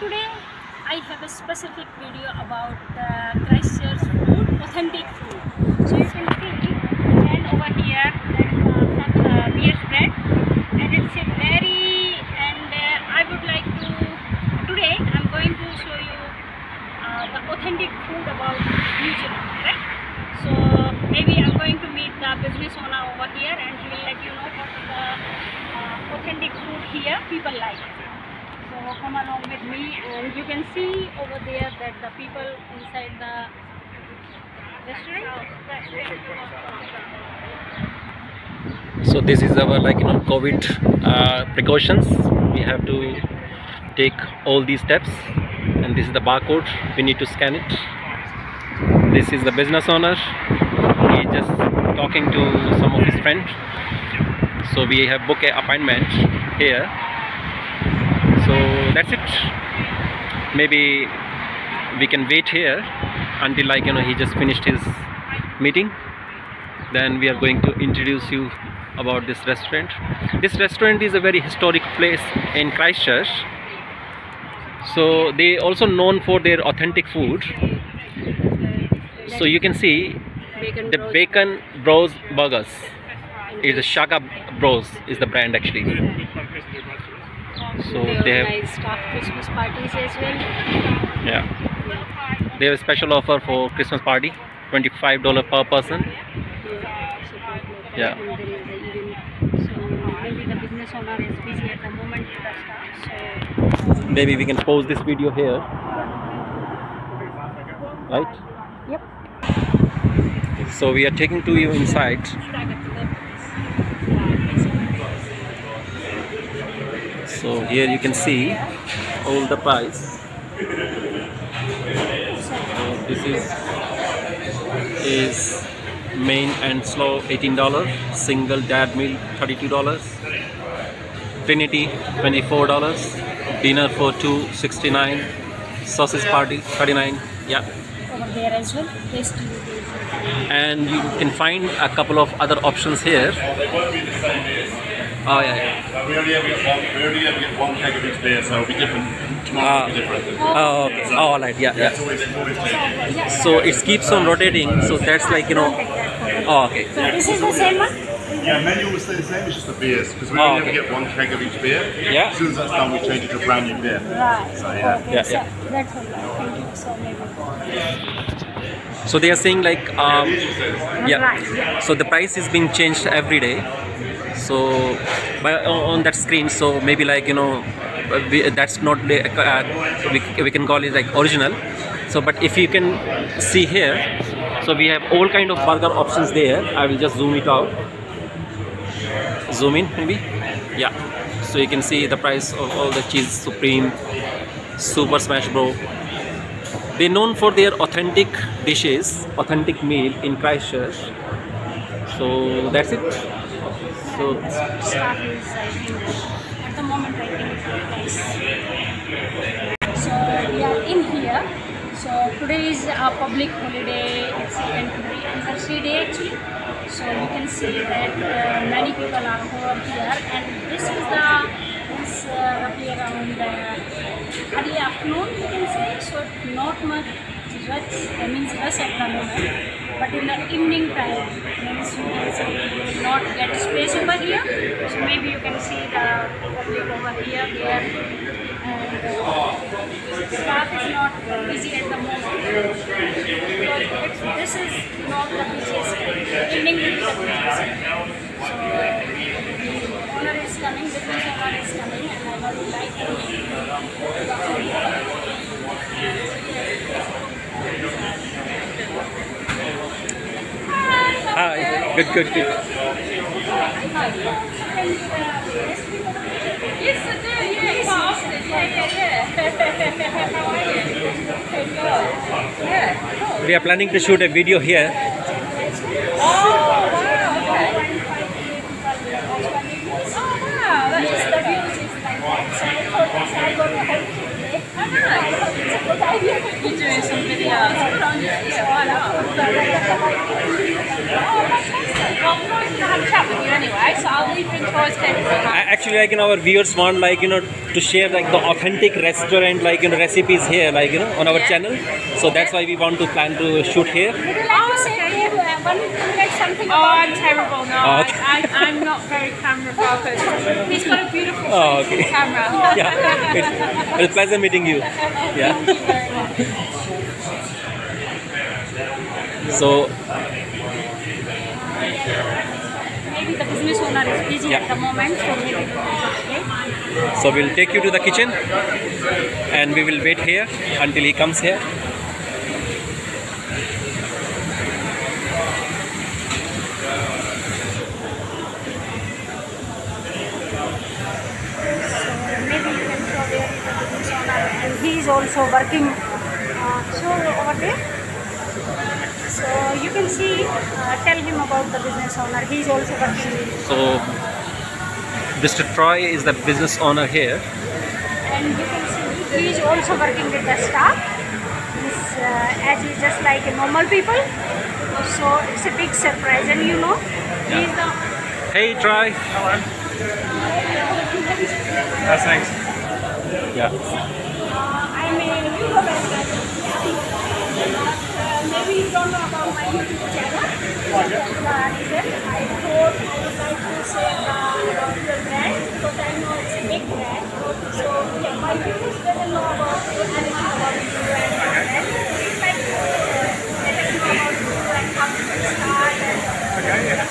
today I have a specific video about Christchurch food, authentic food. So you can see and over here there is some beer bread, and it's a very I would like to today I'm going to show you the authentic food about New Zealand, right? So maybe I'm going to meet the business owner over here and he will let you know what is the authentic food here people like. So come along with me, and you can see over there that the people inside the restaurant. So this is our COVID precautions. We have to take all these steps, and this is the barcode. We need to scan it. This is the business owner. He just talking to some of his friends. So we have booked an appointment here. So that's it. Maybe we can wait here until he just finished his meeting. Then we are going to introduce you about this restaurant. This restaurant is a very historic place in Christchurch. So they also known for their authentic food. So you can see the Bacon Bros burgers. Is the Shaka Bros is the brand actually. So they have staff Christmas parties as well. Yeah. They have a special offer for Christmas party, $25 per person. Yeah. So maybe the business owner is busy at the moment with the staff. So Maybe we can pause this video here. Right? yep. So we are taking to you inside. So here you can see all the price. So this is main and slow $18, single dad meal $32, Trinity $24, dinner for two $69, sausage party $39. Yeah. Over there as well. Tasty. And you can find a couple of other options here. Oh yeah. We only ever get one keg of each beer, so it'll be different. Tomorrow will be different. Oh, okay. Oh, all right. Yeah, It's yeah. always changing. So it keeps on rotating. So that's Oh, okay. So this is the same one? Yeah, menu will stay the same, it's just the beers, because we Oh, only okay. ever get one keg of each beer. Yeah. As soon as that's done, we change it to a brand new beer. Right. So yeah. Okay. Yeah, So yeah. that's all right. Thank you. So maybe. So they are saying yeah. Right. So the price is being changed every day. So on that screen, so maybe that's not we can call it like original. So but if you can see here, so we have all kind of burger options there. I will just zoom it out. Zoom in maybe. Yeah. So you can see the price of all the cheese supreme, super smash bro. They're known for their authentic dishes, authentic meal in Christchurch. So that's it. So Staff is, I think, at the moment, I think it's nice. So we are in here. So today is a public holiday. It's an anniversary day actually. So you can see that many people are over here, and this is roughly around early afternoon, you can say. So not much rush at the moment. But in the evening time, means you can say you will not get space over here. So maybe you can see the public over here, there, and staff is not busy at the moment. Because this is not the busiest time. Evening will be the busiest time. So the owner is coming, business owner is coming, and I would like hi, good. Yes, I do. Yeah, quite often. Yeah. How are you? Yeah. Cool. We are planning to shoot a video here. Oh wow. Okay. Oh wow. That's just the views is like that. So I thought I got the whole kit. I know. It's a good idea. You're doing some videos. Good on you. Yeah, why not? Oh, fantastic. Well, I'm nice to have a chat with you anyway. Yes, I'll leave in Troy's camera. Actually, like, our viewers want, like, to share like the authentic restaurant, like, recipes here, like, on our channel. So that's why we want to plan to shoot here. Would you like to say something about I'm terrible. No, Oh, okay. I'm not very camera focused. He's got a beautiful Oh, okay. camera. Yeah, it's pleasure meeting you. Yeah. Thank you very much. So Maybe the business owner is busy Yeah. at the moment, so maybe we will just wait. So we'll take you to the kitchen and we will wait here until he comes here. Maybe you can show where is the business owner, and he is also working. So over there. So you can see, tell him about the business owner. He is also working. So Mr. Troy is the business owner here. And you can see he is also working with the staff. As he's just like a normal people. So it's a big surprise, and you know, he is the. Hey Troy. Hello. Thanks. Yeah. I mean, you know that. Maybe you don't know about my YouTube channel. But I thought I would like to say about your brand because I know it's a big brand. So yeah, my viewers doesn't know about anything about you and your brand. We'd like to let us know about you and how did you start. Okay, yeah.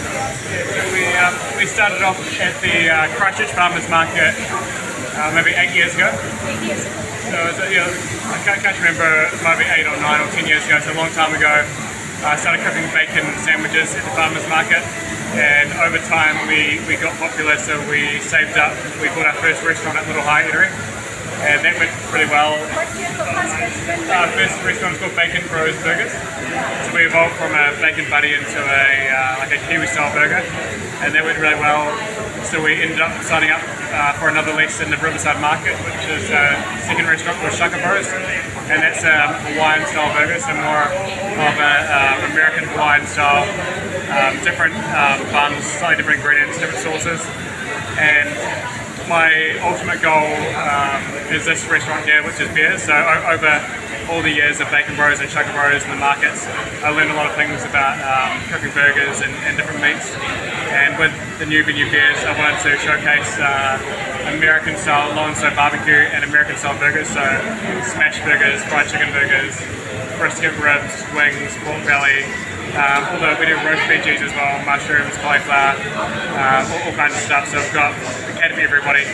So we started off at the Christchurch Farmers Market maybe 8 years ago. 8 years ago. So it was, I can't remember, it might be 8 or 9 or 10 years ago, so a long time ago. I started cooking bacon sandwiches at the farmers market, and over time we got popular, so we saved up. We bought our first restaurant at Little High Eatery, and that went pretty well. What's your first restaurant? Our first restaurant is called Bacon Bros Burgers. So we evolved from a bacon buddy into like a Kiwi style burger, and that went really well. So we ended up signing up for another lease in the Riverside Market, which is a second restaurant called Shaka Bros, and that's a Hawaiian style burger, so more of a American Hawaiian style, different buns, slightly different ingredients, different sauces, and my ultimate goal is this restaurant here, which is beers. So over all the years of Bacon Bros and Shaka Bros in the markets, I learned a lot of things about cooking burgers and different meats. And with the new venue beers, I wanted to showcase American style low and slow barbecue and American style burgers. So smash burgers, fried chicken burgers, brisket ribs, wings, pork belly. Although we do roast veggies as well, mushrooms, cauliflower, all kinds of stuff. So we've got a category for everybody.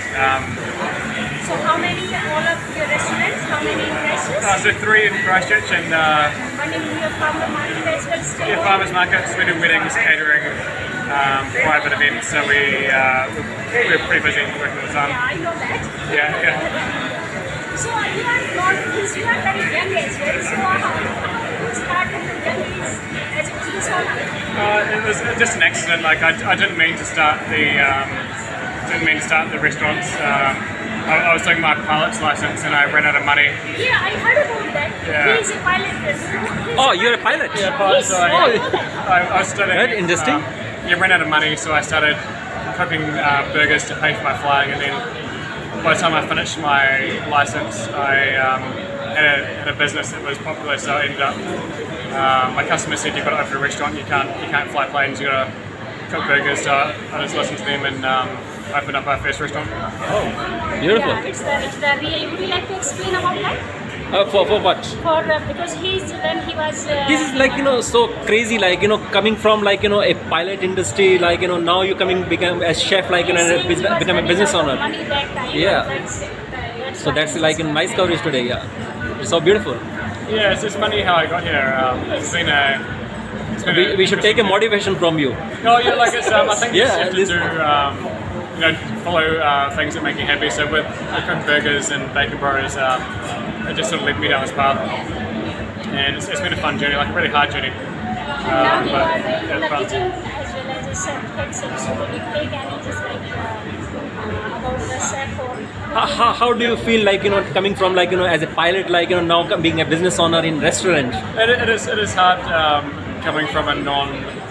So how many, all of your restaurants, how many in Christchurch? So 3 in Christchurch and One in your farmer market as well still? yeah, farmers markets. We do weddings, catering, private events. So we're pretty busy working all the time. Yeah, I know that. Yeah. So you are very young as well. So how did you start at the young age as a business owner? It was just an accident. Like I didn't mean to start the restaurants. I was doing my pilot's license and I ran out of money. Yeah, I heard about that. Yeah. He is a pilot. Oh, you're a pilot. Yeah, pilot. So Yes, I know that. I was studying. Right, interesting. Yeah, ran out of money, so I started cooking burgers to pay for my flying, and then by the time I finished my license, I had a business that was popular, so I ended up. My customer said you've got to open a restaurant. You can't fly planes. You got to cook burgers. So I just listened to them and opened up our first restaurant. Oh, beautiful. Yeah, it's the real. Would you like to explain about that? For what? For because when he was. This is like so crazy, like coming from like a pilot industry, like now you become a chef, like become a business owner. Money that time. Yeah. That's So that's like a nice coverage today. Yeah, it's so beautiful. Yeah, it's funny how I got here. It's been a. We should take a motivation from you. Oh yeah, like it's. I think you Yeah, have to do. Follow things that make you happy. So with cooked burgers and Bacon Bros, it just sort of led me down this path, and it's been a fun journey, like a really hard journey. Now you but are in the fun. kitchen as well as a chef, head chef. So will you take any just like about the chef or How do you feel like coming from like as a pilot, like now being a business owner in restaurant? It is hard coming from a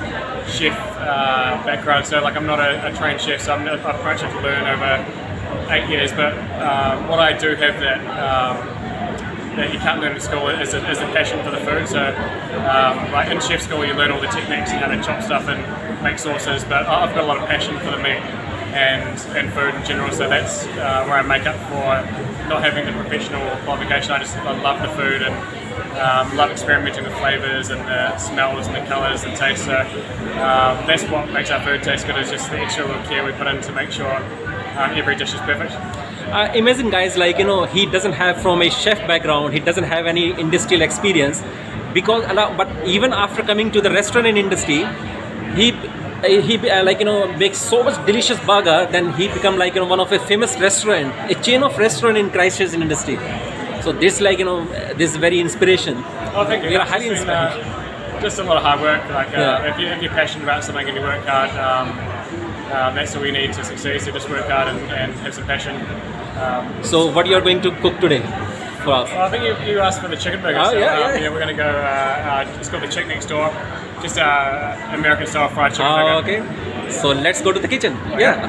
chef background, so like I'm not a trained chef, so I've approached it to learn over 8 years. But what I do have that you can't learn in school is a passion for the food. So like in chef school you learn all the techniques and how to chop stuff and make sauces, but I've got a lot of passion for the meat and food in general, so that's where I make up for not having the professional qualification. I love the food and love experimenting with flavours and the smells and the colours and tastes. So that's what makes our food taste good, is just the extra little care we put in to make sure every dish is perfect. Imagine guys, like, you know, he doesn't have from a chef background, he doesn't have any industrial experience, because but even after coming to the restaurant industry, he like, you know, makes so much delicious burger, then he become like, you know, one of a famous restaurant, a chain of restaurant in Christchurch industry. So this, like, you know, this is very inspiration. Oh, thank you. You're highly inspired. Just a lot of hard work. Like if you're passionate about something and you work hard, that's all you need to succeed. So just work hard and have some passion. So what you are going to cook today for us? Well, I think you asked for the chicken burger. Oh, so, yeah. We're going to go. It's called the Chick Next Door. Just American style fried chicken burger. Okay. So let's go to the kitchen. Yeah.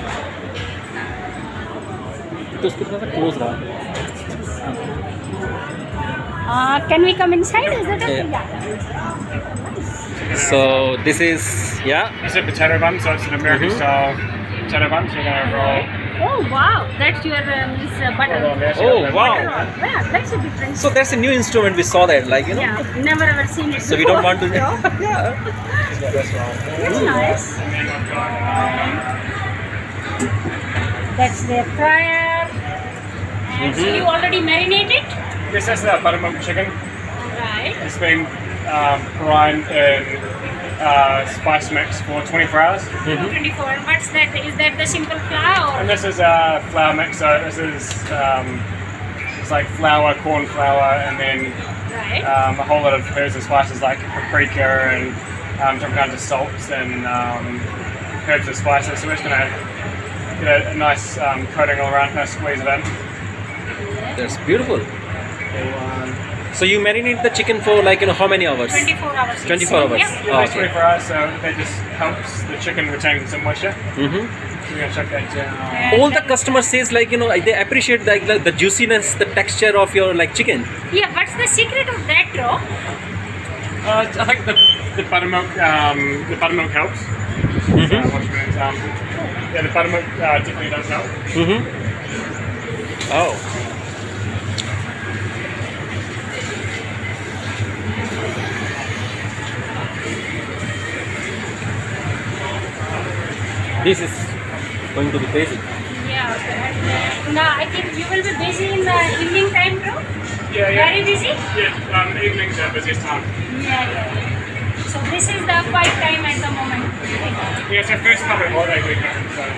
Can we come inside? Is it okay? Yeah. So this is, yeah. It's a potato bun, so it's an American style potato bun. So you're going to roll. Oh wow, that's your butter. Oh wow. Yeah, that's a different. So that's a new instrument. We saw that, like, you know. Yeah, never ever seen it. So we don't want to. Yeah. That's right. That's nice. That's the fryer. And so you already marinated? Yes, that's the buttermilk chicken. Right. It's been brined in spice mix for 24 hours. 24. What's that? Is that the simple flour? And this is flour mix. So this is it's like flour, corn flour, and then Right. a whole lot of herbs and spices like paprika and different kinds of salts and herbs and spices. So we're just going to get a nice coating all around, kind of squeeze it in. That's beautiful. So you marinate the chicken for, like, you know, how many hours? 24 hours. 24 hours. Yeah. Yeah, Okay. 24 hours, so that just helps the chicken retain some moisture. So we're going to chuck that down. And All the then- customers says, like, you know, they appreciate like the juiciness, the texture of your, like, chicken. Yeah, what's the secret of that, bro? I think the buttermilk helps. Yeah, the buttermilk definitely does help. Oh. This is going to be crazy. Yeah. Now I think you will be busy in the evening time, bro. Yeah, Very busy. Yeah, evenings are busiest time. Yeah. So this is the quiet time at the moment. Yeah, it's our first public holiday weekend, so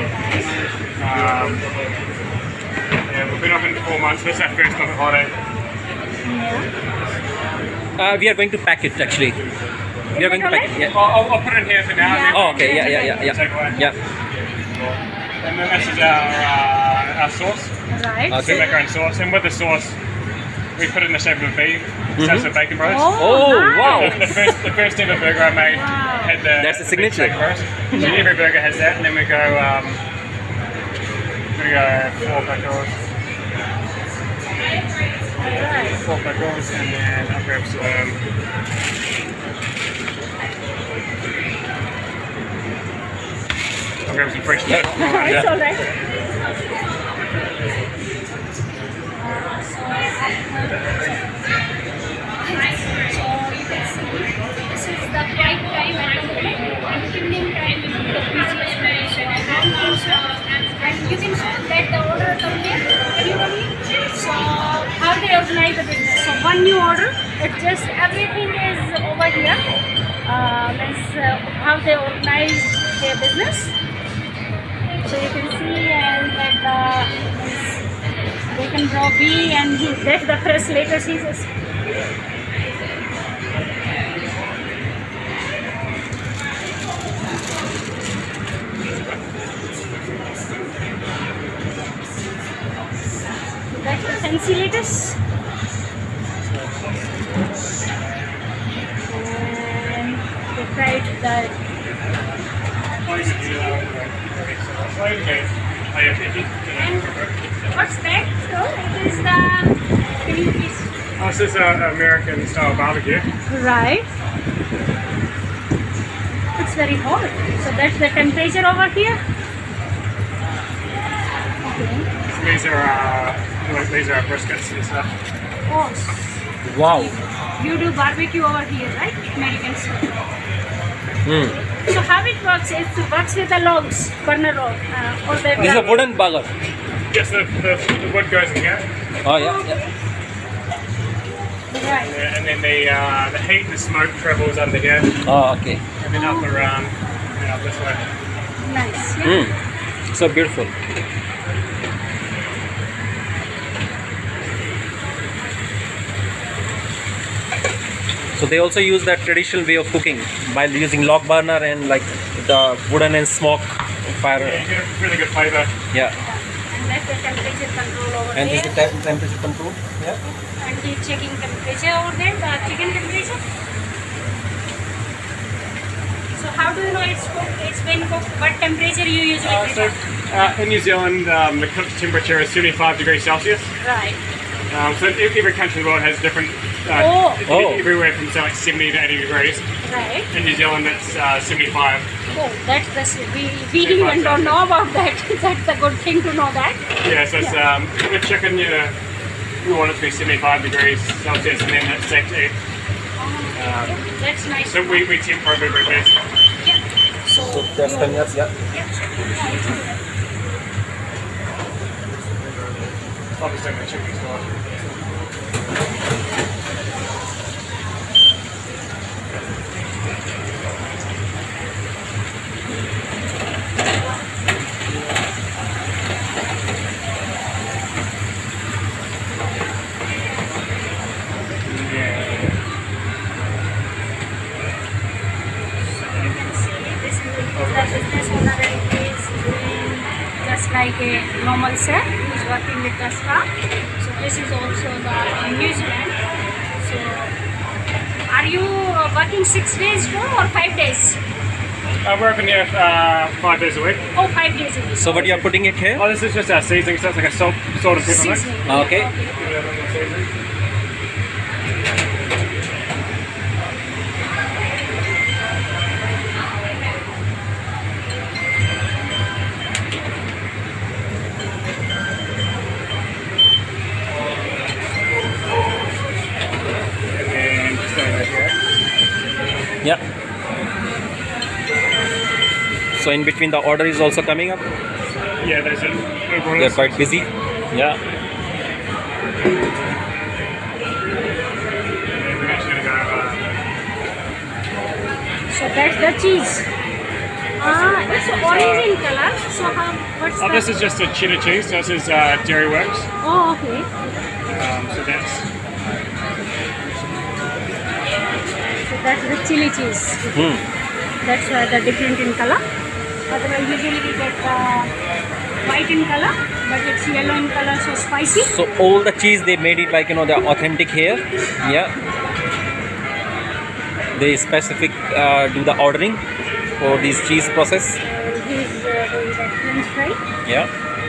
yeah, we've been open for 4 months. This is our first public holiday. We are going to pack it, actually. We are going to pack it. Yeah. I'll put it in here for now. Yeah. Oh, okay. Yeah. Take away. Yeah. And then this is our sauce. Right. Okay. So we make our own sauce, and with the sauce, we put it in the shape of a B. So that's a bacon roast. Oh, wow. nice. The first ever burger I made had the That's the big signature. bacon roast. So every burger has that, and then we go 4 pickles. 4 pickles, and then I'll grab some. I'll grab some fresh meat. It's alright. So you can see this is the quiet time at the moment, and evening time is the busiest time. And you can show that the order come here. So how they organize the business. So one new order, it's just everything is over here. Means how they organize their business. So you can see, and that they can draw B, and that's the first letter Jesus. That's the fancy lettuce. And they fried the Right. And what's that? So it is the. Can you please? This is an American style barbecue. Right. It's very hot. So that's the temperature over here. Okay. These are briskets and stuff. Oh, Wow. you do barbecue over here, right? American style. Hmm. So how it works? It works with the logs, burner log, or the. This is a wooden burger. Yes, the wood goes in here, Oh yeah. Yeah. Right. and then the heat and the smoke travels under here, Oh, okay. and then up around, and up this way. Nice. Yeah. Hmm. So beautiful. So they also use that traditional way of cooking by using log burner and like the wooden and smoke Yeah, fire. you get a really good flavour. Yeah. And that's the temperature control over And this there. is the temperature control. Yeah. And keep checking temperature over there, the chicken temperature. So how do you know it's cooked? It's been cooked. What temperature you usually prepare? In New Zealand, the cook temperature is 75 degrees Celsius. Right. So every country in the world has different. Oh. Everywhere from say like 70 to 80 degrees. Right. In New Zealand, it's 75. Oh, that's the we even don't know about that. That's a good thing to know that. Yeah, so it's, with chicken, you want it to be 75 degrees Celsius, and then it's safe to eat. That's nice. So we temp for every best. Yeah. So that's you- 10 years. Yeah. Obviously, the chicken store. You can see this is the business owner and he is doing just like a normal chef. He's working with the staff. So this is also the in New Zealand. So are you working 6 days or 5 days? We're open here 5 days a week. Oh, 5 days a week. So what you are putting it here? Oh, this is just our seasoning, so it's like a salt and pepper mix. Seasoning. Okay. And just over here. Yeah. So in between the order is also coming up. Yeah, there's a They're quite busy. Yeah. We're actually going to go So that's the cheese. It's orange in color. So what's the? this is just a cheddar cheese, so this is Dairy Works. Oh, okay. So that's So that's the chili cheese. Hmm. That's the different in color. Otherwise, usually we get white in color, but it's yellow in color, so spicy. So all the cheese they made it like the authentic here. Yeah. They specific do the ordering for this cheese process. He's doing that French fry. Yeah.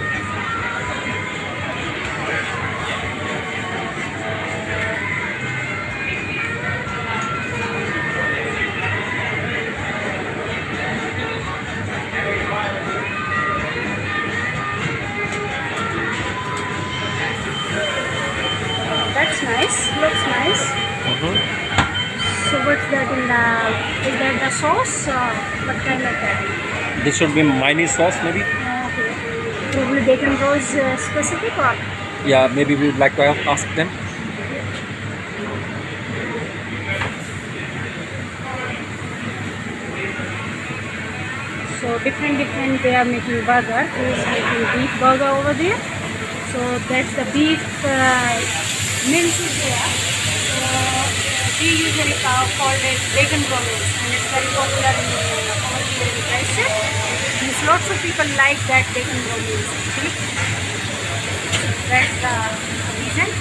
That's nice. Looks nice. So what's that in the? Is that the sauce? What kind of that? This should be mayonnaise sauce maybe. Okay. Probably bacon rose specific or? Yeah, maybe we would like to ask them. So different they are making burger. He is making beef burger over there. So that's the beef mince is there. So we usually call it bacon rollers, and it's very popular in over here in Christchurch. Means lots of people like that bacon rollers actually. That's the reason.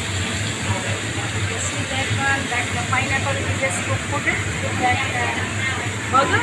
You see that one, that's the pineapple we just put it with that burger.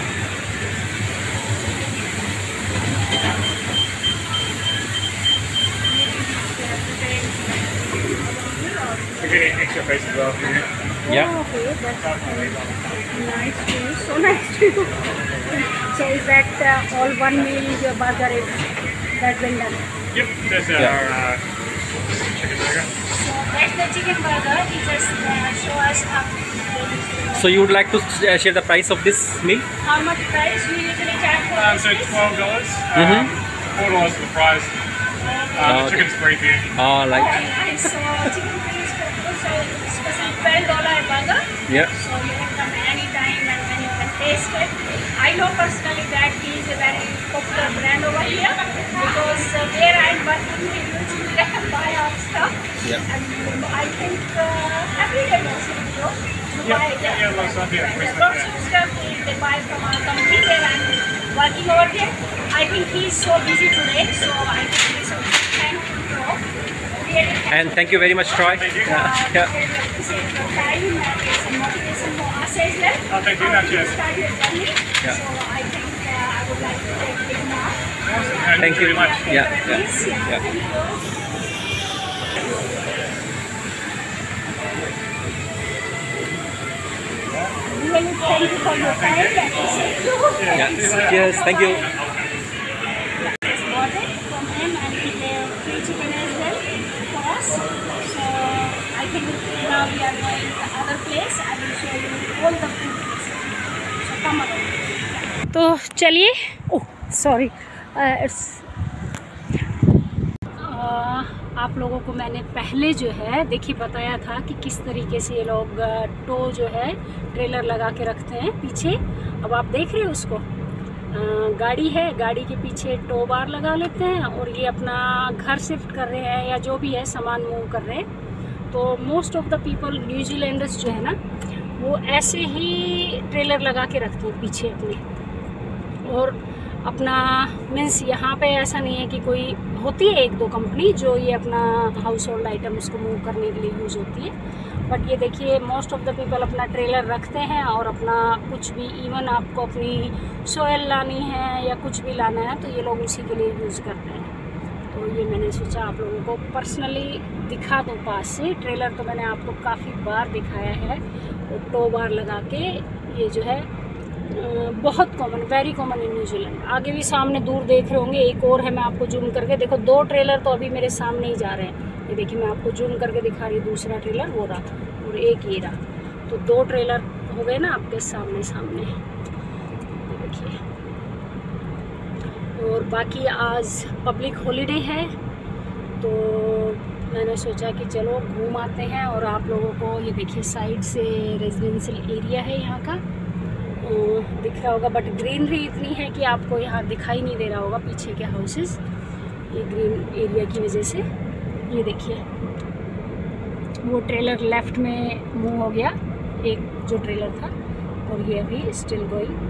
We're getting extra face as well for you. Yeah. Oh, okay, that's nice to you. So nice to you. So is that all one meal your burger is that been done? Yep, that's our chicken burger. So that's the chicken burger. He just show us up. So you would like to share the price of this meal? How much price you usually charge for this So dish? $12. Mhm. $4 for the fries. Okay. The chicken's free for you. Oh, like Nice. So chicken is for so special $12 burger. yeah. So you can come anytime and then you can taste it. I know personally that he is a very popular brand over here because where I'm working, we usually buy our stuff. Yeah. And I think every day also we go to buy lots of stuff, yeah. lots of stuff they buy from our company where I'm working over here. I think he's so busy today, so I think he's so thank you. Really And thank you very much, Troy. Thank you. Yeah. Yeah. very appreciate your time and it's a motivation for us as well. Oh, thank you. How Cheers. you start your journey. Yeah. So I think I would like to take it now. Thank you very much. Yeah, Please, yeah. Thank you. Really thank you for your time. I appreciate you. Yeah. Cheers. Thank you. Just bought it from him and he gave free chicken as well for us. So I think now we are going to other place. I will show you all the food places. So come along. तो चलिए oh sorry आप लोगों को मैंने पहले जो है देखिए बताया था कि किस तरीके से ये लोग टो जो है ट्रेलर लगा के रखते हैं पीछे। अब आप देख रहे हो उसको गाड़ी है, गाड़ी के पीछे टो बार लगा लेते हैं और ये अपना घर शिफ्ट कर रहे हैं या जो भी है सामान मूव कर रहे हैं। तो most of the people New Zealanders जो है ना वो ऐसे ही ट्रेलर लगा के रखते हैं पीछे अपने। और अपना मीन्स यहाँ पे ऐसा नहीं है कि कोई होती है एक दो कंपनी जो ये अपना हाउस होल्ड आइटम उसको मूव करने के लिए यूज़ होती है, बट ये देखिए मोस्ट ऑफ द पीपल अपना ट्रेलर रखते हैं और अपना कुछ भी इवन आपको अपनी सोयल लानी है या कुछ भी लाना है तो ये लोग उसी के लिए यूज़ करते हैं। तो ये मैंने सोचा आप लोगों को पर्सनली दिखा दूँ पास से। ट्रेलर तो मैंने आपको काफ़ी बार दिखाया है और टो बार लगा के ये जो है बहुत common, very common in New Zealand. आगे भी सामने दूर देख रहे होंगे एक और है, मैं आपको जूम करके देखो 2 ट्रेलर तो अभी मेरे सामने ही जा रहे हैं। ये देखिए मैं आपको जूम करके दिखा रही हूँ, दूसरा ट्रेलर वो रहा और एक ये रहा। तो 2 ट्रेलर हो गए ना आपके सामने सामने, देखिए। और बाकी आज पब्लिक हॉलीडे है तो मैंने सोचा कि चलो घूम आते हैं और आप लोगों को ये देखिए साइड से रेजिडेंशियल एरिया है यहाँ का दिख रहा होगा, बट ग्रीनरी इतनी है कि आपको यहाँ दिखाई नहीं दे रहा होगा पीछे के हाउसेस ये ग्रीन एरिया की वजह से। ये देखिए वो ट्रेलर लेफ़्ट में मूव हो गया एक जो ट्रेलर था और ये अभी स्टिल गोइंग।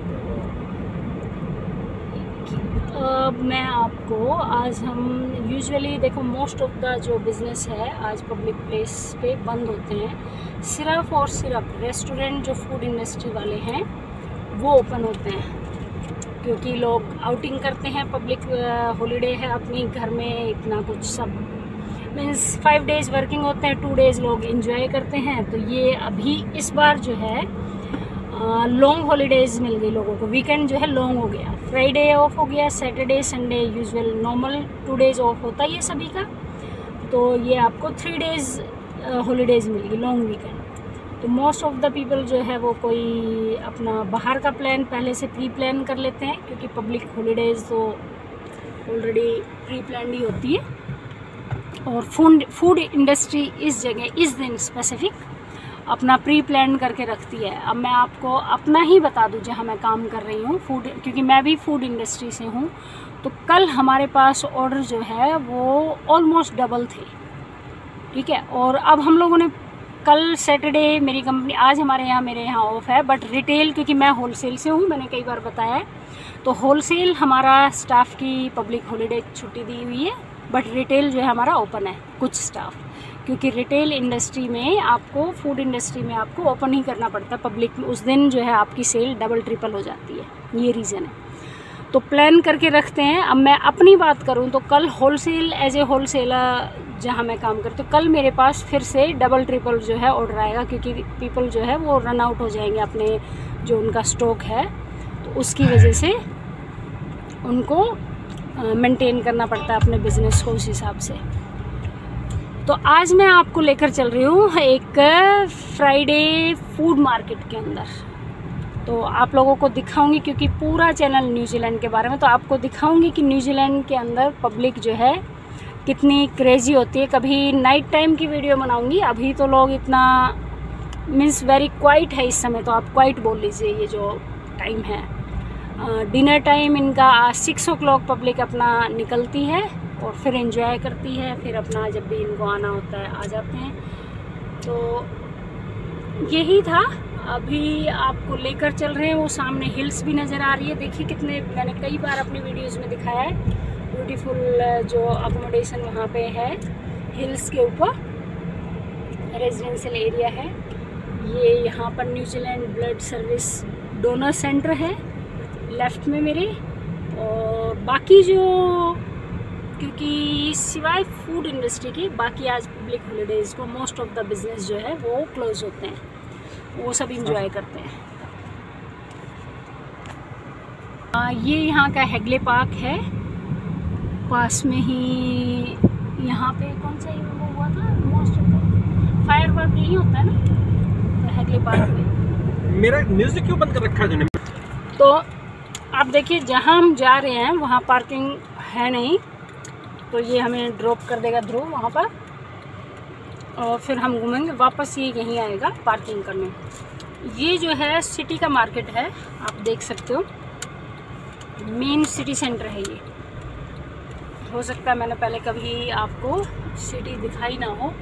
अब मैं आपको आज हम यूजुअली देखो मोस्ट ऑफ द जो बिज़नेस है आज पब्लिक प्लेस पे बंद होते हैं, सिर्फ और सिर्फ रेस्टोरेंट जो फूड इंडस्ट्री वाले हैं वो ओपन होते हैं क्योंकि लोग आउटिंग करते हैं, पब्लिक हॉलीडे है अपनी घर में इतना कुछ सब मीन्स 5 डेज़ वर्किंग होते हैं, 2 डेज़ लोग एंजॉय करते हैं। तो ये अभी इस बार जो है लॉन्ग हॉलीडेज़ मिल गई लोगों को, वीकेंड जो है लॉन्ग हो गया, फ्राइडे ऑफ हो गया, Saturday Sunday usual normal 2 days off होता ही है सभी का। तो ये आपको 3 डेज़ हॉलीडेज़ मिल गई लॉन्ग वीकेंड। तो मोस्ट ऑफ द पीपल जो है वो कोई अपना बाहर का प्लान पहले से प्री प्लान कर लेते हैं क्योंकि पब्लिक हॉलीडेज़ तो ऑलरेडी प्री प्लान ही होती है। और फूड इंडस्ट्री इस जगह इस दिन स्पेसिफिक अपना प्री प्लान करके रखती है। अब मैं आपको अपना ही बता दूं जहाँ मैं काम कर रही हूँ फूड, क्योंकि मैं भी फूड इंडस्ट्री से हूँ। तो कल हमारे पास ऑर्डर जो है वो ऑलमोस्ट डबल थे, ठीक है। और अब हम लोगों ने कल सैटरडे मेरी कंपनी, आज मेरे यहाँ ऑफ है, बट रिटेल क्योंकि मैं होलसेल से हूँ, मैंने कई बार बताया है, तो होलसेल हमारा स्टाफ की पब्लिक हॉलीडे छुट्टी दी हुई है, बट रिटेल जो है हमारा ओपन है कुछ स्टाफ, क्योंकि रिटेल इंडस्ट्री में आपको, फूड इंडस्ट्री में आपको ओपन ही करना पड़ता है पब्लिक में, उस दिन जो है आपकी सेल डबल ट्रिपल हो जाती है, ये रीज़न है। तो प्लान करके रखते हैं। अब मैं अपनी बात करूं तो कल होलसेल, एज ए होलसेलर जहां मैं काम करती हूँ, कल मेरे पास फिर से डबल ट्रिपल जो है ऑर्डर आएगा, क्योंकि पीपल जो है वो रन आउट हो जाएंगे अपने जो उनका स्टॉक है, तो उसकी वजह से उनको मेंटेन करना पड़ता है अपने बिज़नेस को उस हिसाब से। तो आज मैं आपको लेकर चल रही हूँ एक फ्राइडे फूड मार्केट के अंदर। तो आप लोगों को दिखाऊंगी, क्योंकि पूरा चैनल न्यूजीलैंड के बारे में, तो आपको दिखाऊंगी कि न्यूजीलैंड के अंदर पब्लिक जो है कितनी क्रेजी होती है। कभी नाइट टाइम की वीडियो बनाऊंगी, अभी तो लोग इतना मीन्स वेरी क्वाइट है इस समय, तो आप क्वाइट बोल लीजिए ये जो टाइम है। डिनर टाइम इनका 6 o'clock पब्लिक अपना निकलती है और फिर एंजॉय करती है, फिर अपना जब भी इनको आना होता है आ जाते हैं। तो यही था, अभी आपको लेकर चल रहे हैं। वो सामने हिल्स भी नज़र आ रही है, देखिए कितने, मैंने कई बार अपनी वीडियोस में दिखाया है, ब्यूटीफुल जो अकोमोडेशन वहाँ पे है हिल्स के ऊपर, रेजिडेंशियल एरिया है ये। यहाँ पर New Zealand blood service donor centre है लेफ़्ट में मेरे। और बाकी जो, क्योंकि सिवाय फूड इंडस्ट्री की बाकी आज पब्लिक हॉलीडेज़ को मोस्ट ऑफ द बिज़नेस जो है वो क्लोज होते हैं, वो सब इंजॉय करते हैं। ये यहाँ का हेगले पार्क है, पास में ही यहाँ पे कौन सा वो हुआ था, most of the fire work यही होता है ना तो हेगले पार्क में। मेरा म्यूजिक क्यों बंद कर रखा है तूने? तो आप देखिए जहाँ हम जा रहे हैं वहाँ पार्किंग है नहीं, तो ये हमें ड्रॉप कर देगा ध्रुव वहाँ पर, और फिर हम घूमेंगे वापस, ये यहीं आएगा पार्किंग करने। ये जो है सिटी का मार्केट है, आप देख सकते हो, मेन सिटी सेंटर है ये। हो सकता है मैंने पहले कभी आपको सिटी दिखाई ना हो।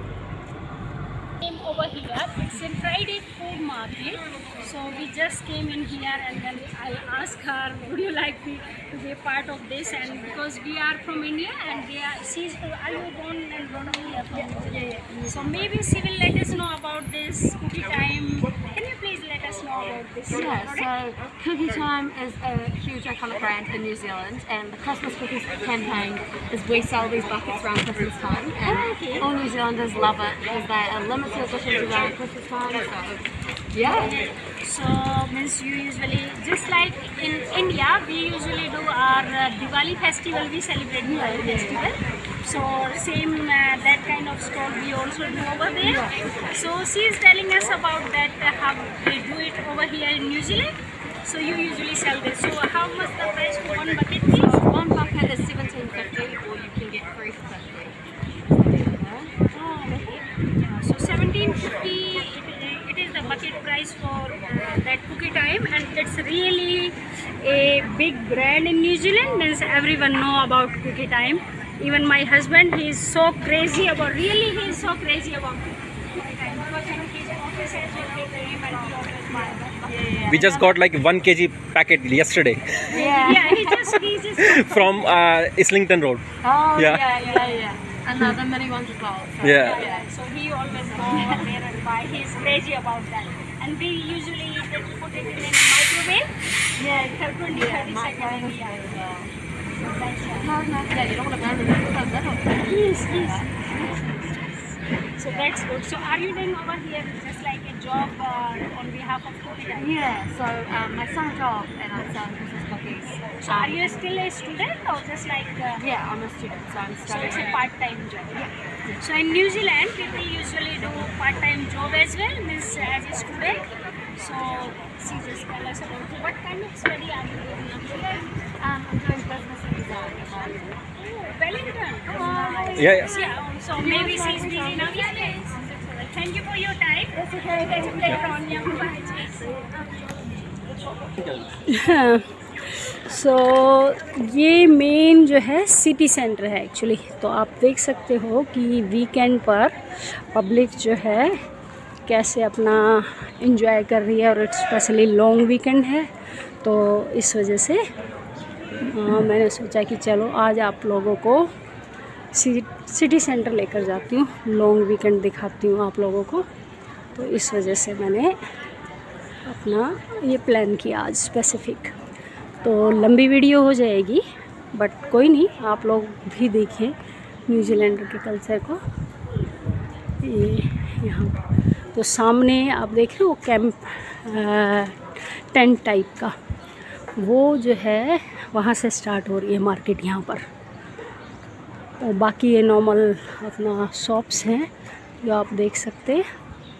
Over here, it's a Friday food market, so we just came in here and then I asked her, would you like me to be a part of this? And because we are from India and she's are you born and grown up here from India? So maybe she will let us know about this cookie time. Can you please let us know about this? Yeah, so Cookie Time is a huge iconic brand in New Zealand, and the Christmas Cookies campaign is we sell these buckets around Christmas time, and all New Zealanders love it because they are limited editions around Christmas time. So yeah. So means you usually, just like in India, we usually do our Diwali festival, we celebrate Diwali festival. So same that kind of stall we also do over there. So she is telling us about that, how they do it over here in New Zealand. So you usually sell this. So how much the price for one bucket, please? So one bucket is $17.50, or you can get 3 for $50. Oh, okay. So $17.50. It is the bucket price for that Cookie Time, and it's really a big brand in New Zealand. Means everyone know about Cookie Time. Even my husband, he is so crazy about. Really, he is so crazy about Cookie Time because in his office as well, he always buy that. We just got like 1 kg packet yesterday Yeah, he just from Islington Road. Oh Yeah. yeah. And the mini ones as well. So, Yeah. So he always go over there and buy. He's crazy about that. And we usually put it in a microwave. Yeah, 20-30 seconds. Yeah. Yeah, you don't want to burn them. Yes. So that's good. So are you doing over here just like a job on behalf of Cookie Time? Yeah, so my summer job, and I'm selling Christmas cookies. So are you still a student or just like? Yeah, I'm a student, so I'm So studying. it's a part-time job. Yeah. So in New Zealand, people usually do part-time job as well, means as a student. So she just tell us about what kind of study are you doing here? I'm doing business and design at the moment. Oh, Wellington. Yeah. So maybe she's busy now. Yes. Thank you for your time. That's okay. Let's later on. सो ये main जो है city centre है actually. तो आप देख सकते हो कि वीकेंड पर पब्लिक जो है कैसे अपना एंजॉय कर रही है, और स्पेशली लॉन्ग वीकेंड है, तो इस वजह से मैंने सोचा कि चलो आज आप लोगों को सिटी सेंटर लेकर जाती हूँ, लॉन्ग वीकेंड दिखाती हूँ आप लोगों को। तो इस वजह से मैंने अपना ये प्लान किया आज स्पेसिफिक। तो लंबी वीडियो हो जाएगी बट कोई नहीं, आप लोग भी देखें न्यूजीलैंड के कल्चर को। ये यहाँ तो सामने आप देख रहे हो कैंप टेंट टाइप का, वो जो है वहाँ से स्टार्ट हो रही है मार्केट यहाँ पर। और बाकी ये नॉर्मल अपना शॉप्स हैं जो आप देख सकते हैं।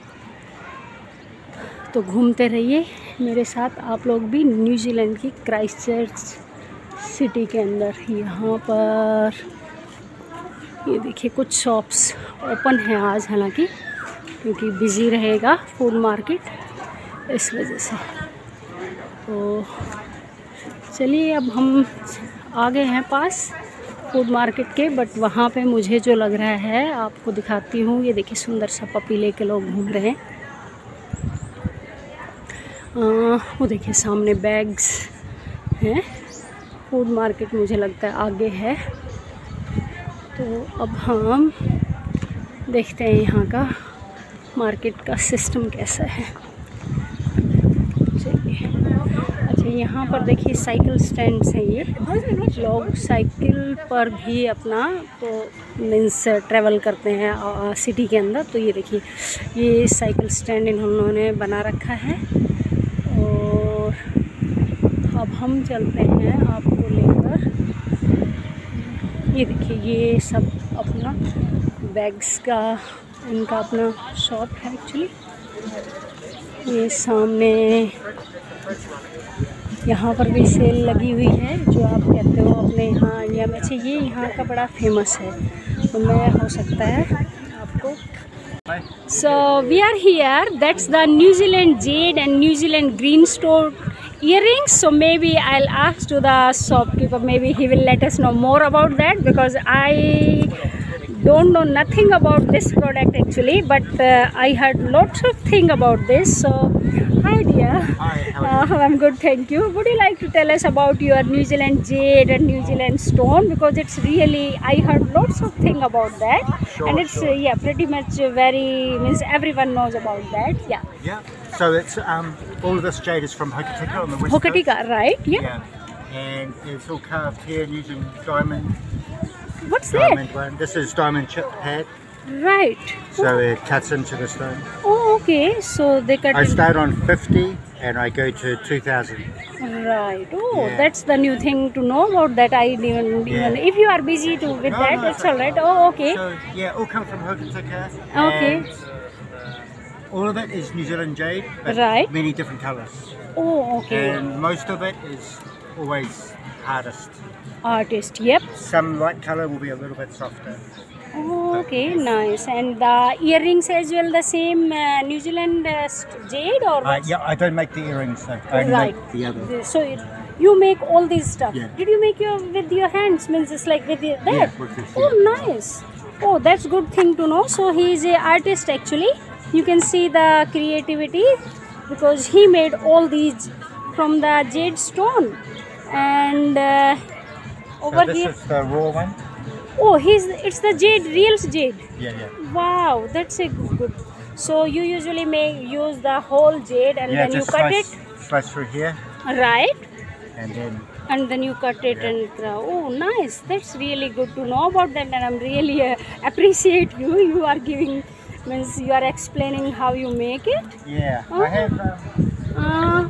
तो घूमते रहिए मेरे साथ आप लोग भी न्यूजीलैंड की क्राइस्टचर्च सिटी के अंदर। यहाँ पर ये देखिए कुछ शॉप्स ओपन हैं आज, हालांकि क्योंकि बिज़ी रहेगा फूड मार्केट इस वजह से। तो चलिए अब हम आ गए हैं पास फूड मार्केट के, बट वहाँ पे मुझे जो लग रहा है आपको दिखाती हूँ। ये देखिए सुंदर सा पपी लेके लोग घूम रहे हैं। वो देखिए सामने बैग्स हैं। फूड मार्केट मुझे लगता है आगे है। तो अब हम देखते हैं यहाँ का मार्केट का सिस्टम कैसा है। चलिए, अच्छा यहाँ पर देखिए साइकिल स्टैंड्स हैं। ये लोग साइकिल पर भी अपना तो मीन्स ट्रैवल करते हैं सिटी के अंदर। तो ये देखिए ये साइकिल स्टैंड इन्होंने बना रखा है। और अब हम चलते हैं आपको लेकर। ये देखिए ये सब अपना बैग्स का इनका अपना शॉप है एक्चुअली। ये सामने यहाँ पर भी सेल लगी हुई है जो आप कहते हो अपने यहाँ इंडिया में। अच्छा ये यहाँ का बड़ा फेमस है, तो मैं हो सकता है आपको। So we are here, that's the New Zealand jade and New Zealand green store earrings. So maybe I'll ask to the shopkeeper, maybe he will let us know more about that, because I don't know nothing about this product actually, but I heard lots of thing about this. So hi dear. Hi, how are you? I'm good, thank you. Would you like to tell us about your New Zealand jade and New Zealand stone, because it's really, I heard lots of thing about that. Sure, And it's sure. yeah, pretty much very, means everyone knows about that. Yeah. Yeah. So it's all of this jade is from Hokitika on the west Hokitika, coast. right? Yeah. Yeah. And it's all carved here using diamond. What's that? Diamond one. This is diamond chip pad. Right. So it cuts into the stone. Oh, okay. So they cut I in. start on 50 and I go to 2000. Right. Oh, Yeah. that's the new thing to know about that. I didn't even. Yeah. If you are busy to with No, that, no, that's it's all right. Oh, okay. So yeah, all come from Hokitika. Okay. And all of it is New Zealand jade, but Right. many different colours. Oh, okay. And most of it is always hardest. Artist. Yep. Some light colour will be a little bit softer. Oh, okay. Nice. And the earrings as well, the same New Zealand jade or what? Yeah, I don't make the earrings though. I only Right. make the other. So you make all these stuff. Yeah. Did you make with your hands? Means it's like with that. Yeah, with this, Oh, nice. Oh, that's good thing to know. So he is a artist actually. You can see the creativity because he made all these from the jade stone. And over So this here, is the raw one. oh, it's the jade, real jade. Yeah, yeah. Wow, that's a good. So you usually use the whole jade and Yeah, then you just cut slice through here, it, right? and then Then you cut it and oh, nice. That's really good to know about that, and I'm really appreciate you. You are giving, means you are explaining how you make it. yeah. Oh. I have. Uh,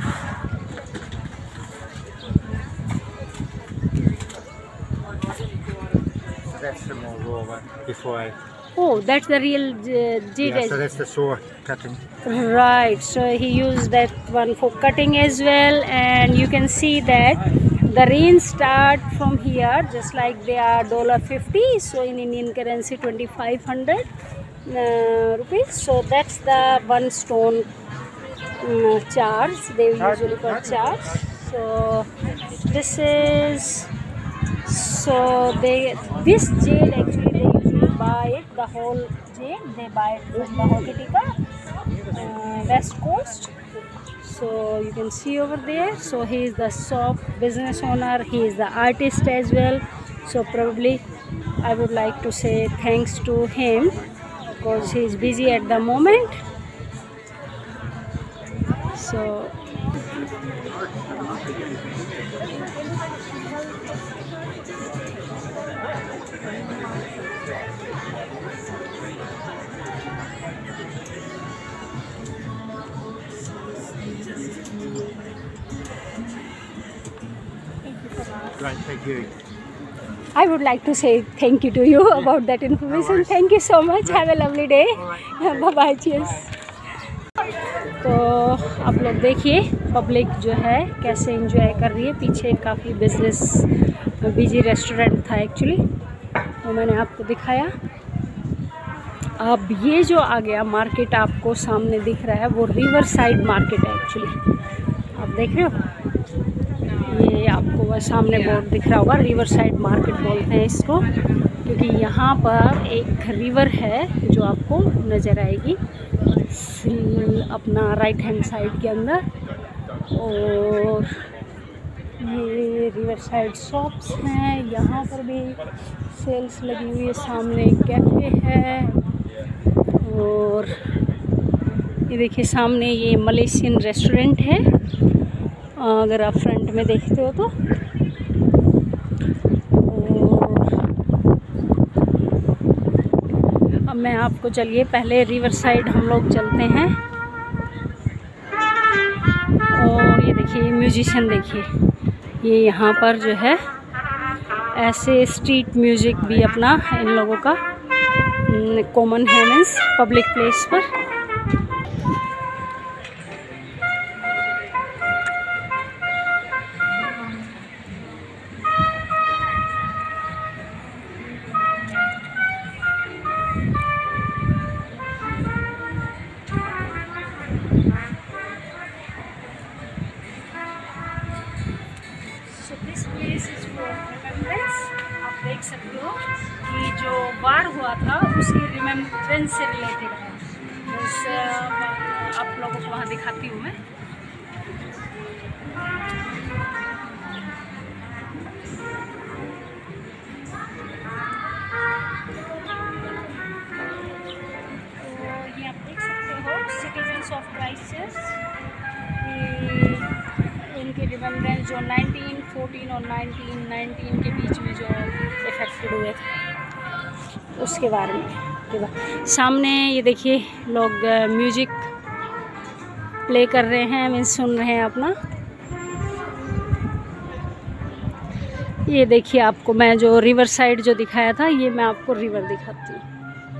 So that's the more raw one before I. oh, that's the real jade. Yeah, so that's the saw cutting. Right, so he used that one for cutting as well, and you can see that the range start from here, just like they are $50, so in Indian currency 2500 rupees. So that's the one stone charge, they usually got charge. So this is, so this jade actually they usually buy it, the whole jade they buy it from the Hokitika west coast. So you can see over there. So he is the shop business owner, he is the artist as well. So probably I would like to say thanks to him because he is busy at the moment. So Great, thank you. I would like to say thank you to you about that information. Thank you so much. Have a lovely day. Bye bye. Cheers. तो आप लोग देखिए public जो है कैसे enjoy कर रही है। पीछे काफ़ी बिजनेस बिजी रेस्टोरेंट था एक्चुअली, तो मैंने आपको दिखाया। अब ये जो आ गया मार्केट आपको सामने दिख रहा है वो रिवर साइड मार्केट है एक्चुअली। आप देख रहे हो, ये आपको वह सामने बोर्ड दिख रहा होगा, रिवर साइड मार्केट बोलते हैं इसको, क्योंकि यहाँ पर एक रिवर है जो आपको नज़र आएगी अपना राइट हैंड साइड के अंदर। और ये रिवर साइड शॉप्स हैं, यहाँ पर भी सेल्स लगी हुई है। सामने कैफ़े है और ये देखिए सामने ये मलेशियन रेस्टोरेंट है, अगर आप फ्रंट में देखते हो तो। अब मैं आपको चलिए पहले रिवर साइड हम लोग चलते हैं। और ये देखिए म्यूजिशियन देखिए, ये यहाँ पर जो है ऐसे स्ट्रीट म्यूज़िक भी अपना इन लोगों का कॉमन है, मीन्स पब्लिक प्लेस पर। आप देख सकते हो कि जो वार हुआ था उसकी रिमेम्बरेंस से रिलेटेड है। बस आप लोगों को वहाँ दिखाती हूँ मैं। तो ये आप देख सकते हो सिटीजन्स ऑफ क्राइस्टचर्च, इनकी रिमेम्बरेंस जो 1914 और 1919 के बीच में जो इफेक्टेड हुए थे उसके बारे में। सामने ये देखिए लोग म्यूजिक प्ले कर रहे हैं, मीन्स सुन रहे हैं अपना। ये देखिए आपको मैं जो रिवर साइड जो दिखाया था, ये मैं आपको रिवर दिखाती हूँ।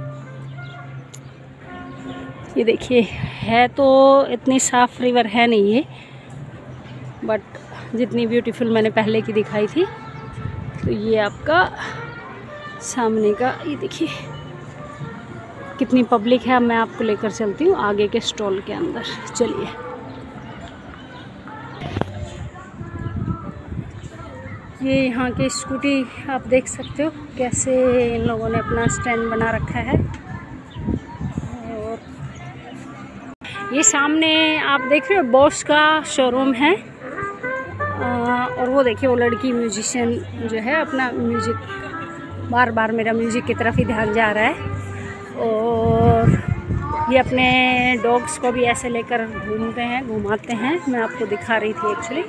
ये देखिए है तो इतनी साफ़ रिवर है नहीं ये, बट जितनी ब्यूटीफुल मैंने पहले की दिखाई थी। तो ये आपका सामने का ये देखिए कितनी पब्लिक है। अब मैं आपको लेकर चलती हूँ आगे के स्टॉल के अंदर, चलिए। ये यहाँ के स्कूटी आप देख सकते हो कैसे इन लोगों ने अपना स्टैंड बना रखा है। और ये सामने आप देख रहे हो बॉस का शोरूम है। और वो देखिए वो लड़की म्यूजिशियन जो है अपना म्यूज़िक, बार बार मेरा म्यूज़िक की तरफ ही ध्यान जा रहा है। और ये अपने डॉग्स को भी ऐसे लेकर घूमते हैं, घुमाते हैं। मैं आपको दिखा रही थी एक्चुअली।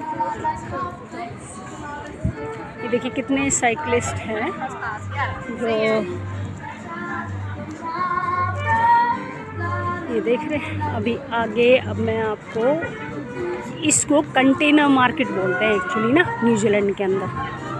ये देखिए कितने साइकिलिस्ट हैं जो ये देख रहे हैं। अभी आगे अब मैं आपको, इसको कंटेनर मार्केट बोलते हैं एक्चुअली ना न्यूजीलैंड के अंदर।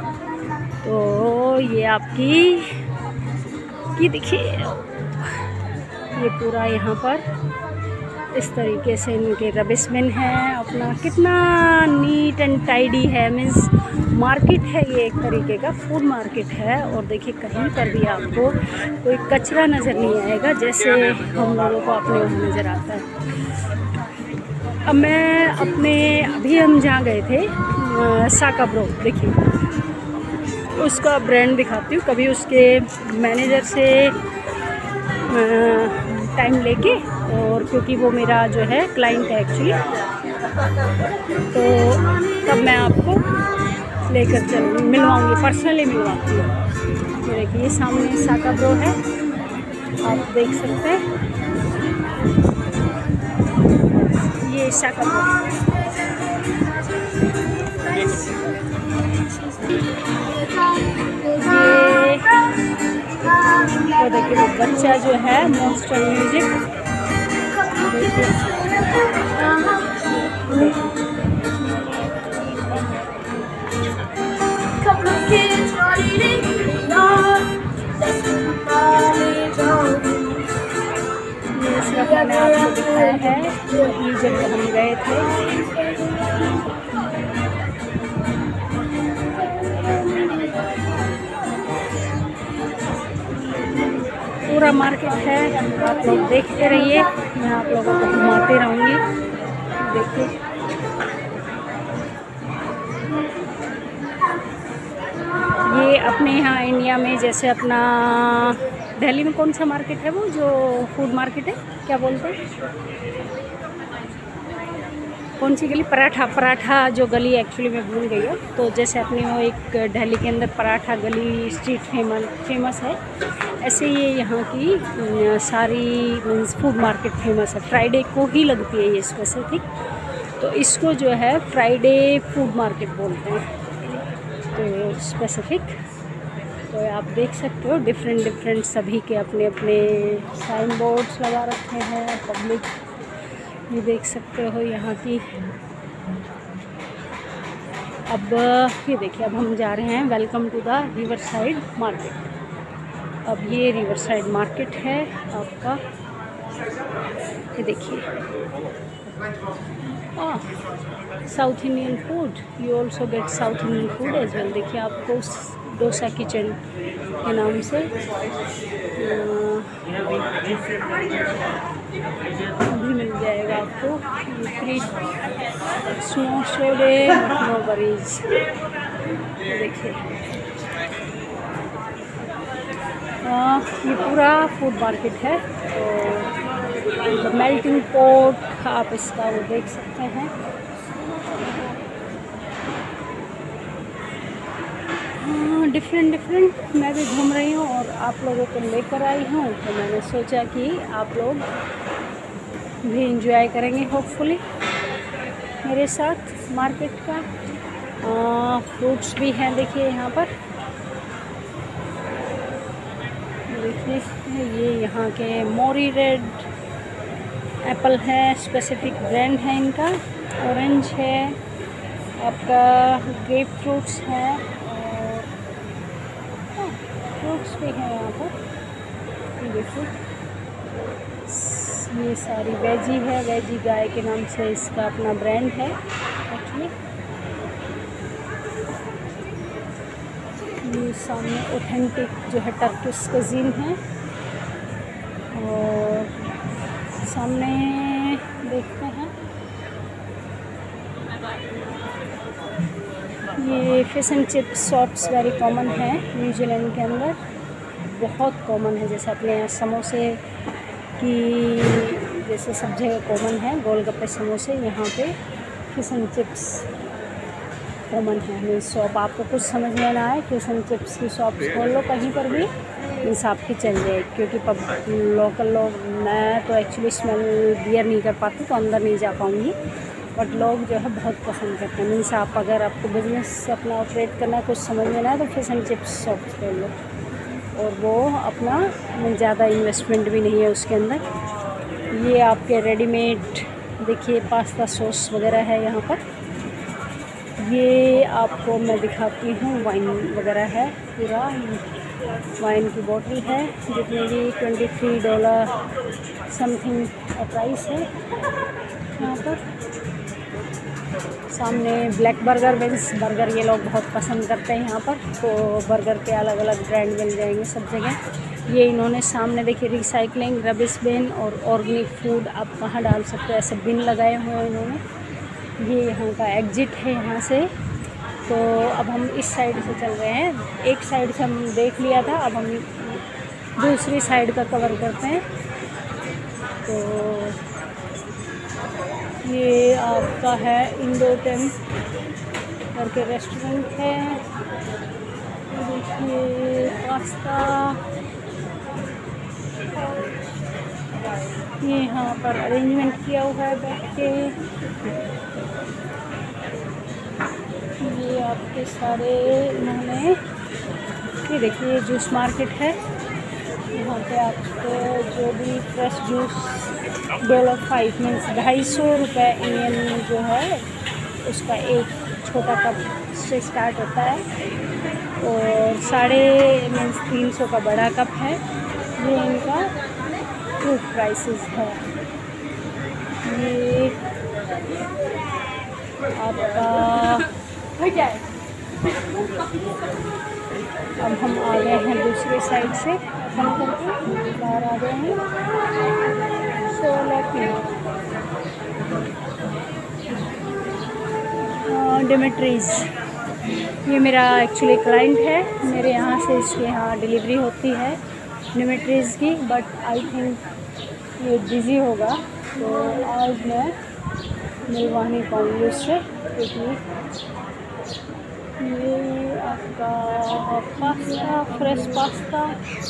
तो ये आपकी ये देखिए ये पूरा यहाँ पर इस तरीके से इनके रबिश बिन है अपना, कितना नीट एंड टाइडी है। मीन्स मार्केट है ये, एक तरीके का फूड मार्केट है। और देखिए कहीं पर भी आपको कोई कचरा नज़र नहीं आएगा जैसे हम लोगों को अपने वहाँ नज़र आता है। अब मैं अपने अभी हम जहाँ गए थे साका ब्रो, देखिए उसका ब्रांड दिखाती हूँ। कभी उसके मैनेजर से टाइम लेके, और क्योंकि वो मेरा जो है क्लाइंट है एक्चुअली, तो तब मैं आपको लेकर चलूँगी, मिलवाऊँगी, पर्सनली मिलवाती हूँ। ये देखिए, ये सामने साका ब्रो है, आप देख सकते हैं, ये साका ब्रो। ये देखिए वो बच्चा जो है मॉन्स्टर म्यूजिक, ये सिर्फ मैंने आपको दिखाया है जब हम गए थे। पूरा मार्केट है, आप लोग देखते रहिए, मैं आप लोगों को घुमाते रहूँगी। देखिए ये अपने यहाँ इंडिया में जैसे अपना दिल्ली में कौन सा मार्केट है वो जो फूड मार्केट है, क्या बोलते हैं, कौन सी गली, पराठा जो गली एक्चुअली मैं भूल गई हूँ। तो जैसे अपने वो एक दिल्ली के अंदर पराठा गली स्ट्रीट फेमस है, ऐसे ये यहाँ की सारी मीन्स फूड मार्केट फेमस है। फ्राइडे को ही लगती है ये स्पेसिफिक, तो इसको जो है फ्राइडे फूड मार्केट बोलते हैं। तो स्पेसिफिक तो आप देख सकते हो डिफरेंट सभी के अपने अपने साइन बोर्ड्स लगा रखे हैं। पब्लिक ये देख सकते हो यहाँ की। अब ये देखिए, अब हम जा रहे हैं welcome to the riverside market. अब ये रिवर साइड मार्केट है आपका, ये देखिए South Indian food, you also get South Indian food as well. देखिए आपको डोसा किचन के नाम से भी मिल जाएगा आपको फ्री स्नो सोडे, नो वरीज। देखिए ये पूरा फूड मार्केट है, तो मेल्टिंग पॉट आप इसका वो देख सकते हैं। डिफरेंट मैं भी घूम रही हूँ और आप लोगों को लेकर आई हूँ, तो मैंने सोचा कि आप लोग भी इंजॉय करेंगे होपफुली मेरे साथ मार्केट का। फ्रूट्स भी हैं देखिए यहाँ पर, देखिए ये यहाँ के मोरी रेड एप्पल है, स्पेसिफिक ब्रांड है इनका। ऑरेंज है आपका, ग्रेप फ्रूट्स है और फ्रूट्स भी हैं यहाँ पर। देखिए ये सारी वेजी है, वेजी गाय के नाम से इसका अपना ब्रांड है एक्चुअली। ये सामने ऑथेंटिक जो है टर्किश कज़ीन है, और सामने देखते हैं ये fish and chips shops very common है न्यूजीलैंड के अंदर, बहुत कॉमन है। जैसे अपने यहाँ समोसे की जैसे सब जगह कॉमन है, गोलगप्पे समोसे, यहाँ पे फिश एंड चिप्स कॉमन है। मीन्स शॉप आपको कुछ समझ में ना आए, फिश एंड चिप्स की शॉप्स खोल लो कहीं पर भी, मीन्स आपकी चल जाए। क्योंकि लोकल लोग, मैं तो एक्चुअली स्मेल बियर नहीं कर पाती तो अंदर नहीं जा पाऊँगी, बट लोग जो है बहुत पसंद करते हैं। मीन्स आप अगर आपको बिजनेस अपना ऑपरेट करना है, कुछ समझ में ना आए, तो फिश एंड चिप्स शॉप्स खोल लो, और वो अपना ज़्यादा इन्वेस्टमेंट भी नहीं है उसके अंदर। ये आपके रेडीमेड देखिए पास्ता सॉस वगैरह है यहाँ पर। ये आपको मैं दिखाती हूँ, वाइन वगैरह है, पूरा वाइन की बोतल है जितनी भी $23 समथिंग प्राइस है यहाँ पर। सामने ब्लैक बर्गर, वेंस बर्गर ये लोग बहुत पसंद करते हैं यहाँ पर, तो बर्गर के अलग अलग ब्रांड मिल जाएंगे सब जगह। ये इन्होंने सामने देखिए रिसाइकलिंग, रबिश बिन और ऑर्गेनिक फूड आप कहाँ डाल सकते हो, ऐसे बिन लगाए हुए हैं इन्होंने। ये यहाँ का एग्जिट है यहाँ से। तो अब हम इस साइड से चल रहे हैं, एक साइड से हम देख लिया था, अब हम दूसरी साइड का कवर करते हैं। तो ये आपका है इंडो टेम करके रेस्टोरेंट है, देखिए पास्ता, ये यहाँ पर अरेंजमेंट किया हुआ है बैठ के। ये आपके सारे इन्होंने, ये देखिए जूस मार्केट है, यहाँ पे आपको जो भी फ्रेश जूस $5 मीन्स 250 रुपये इंडियन जो है उसका एक छोटा कप से स्टार्ट होता है, और 350 का बड़ा कप है। ये इनका फ्रूट प्राइसेस है। ये आपका अब हम आ गए हैं दूसरे साइड से, हम करके बाहर आ गए हैं। सो डिमिट्रीज, ये मेरा एक्चुअली क्लाइंट है, मेरे यहाँ से इसके यहाँ डिलीवरी होती है डिमिट्रीज की, बट आई थिंक ये बिज़ी होगा, तो आज मैं मिलवा नहीं पाऊँगी उससे, क्योंकि ये आपका पास्ता, फ्रेश पास्ता,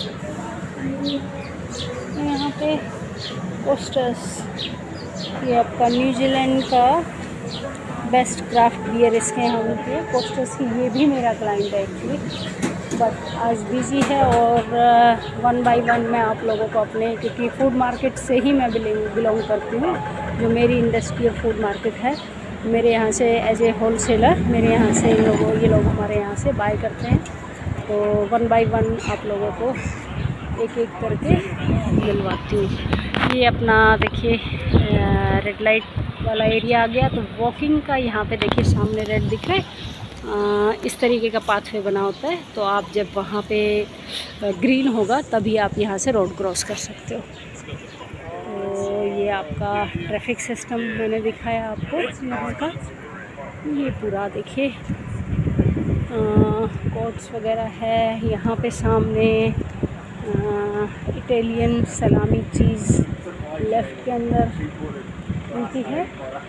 यहाँ पे पोस्टर्स, ये आपका न्यूजीलैंड का बेस्ट क्राफ्ट बियर इसके यहाँ मिलती है पोस्टर्स की। ये भी मेरा क्लाइंट है एक्चुअली, बट आज बिज़ी है, और 1 बाय 1 मैं आप लोगों को अपने, क्योंकि फूड मार्केट से ही मैं बिलोंग करती हूँ, जो मेरी इंडस्ट्रियल फूड मार्केट है, मेरे यहाँ से एज ए होलसेलर मेरे यहाँ से ये लोग हमारे यहाँ से बाय करते हैं, तो 1 बाय 1 आप लोगों को एक एक करके मिलवाती हूँ। ये अपना देखिए रेड लाइट वाला एरिया आ गया, तो वॉकिंग का यहाँ पे देखिए सामने रेड दिख रहा है, इस तरीके का पाथवे बना होता है, तो आप जब वहाँ पे ग्रीन होगा तभी आप यहाँ से रोड क्रॉस कर सकते हो। तो ये आपका ट्रैफिक सिस्टम मैंने दिखाया आपको यहाँ का, ये पूरा देखिए कोर्ट्स वगैरह है यहाँ पे सामने। इटालियन सलामी चीज़ लेफ़्ट के अंदर मिलती है,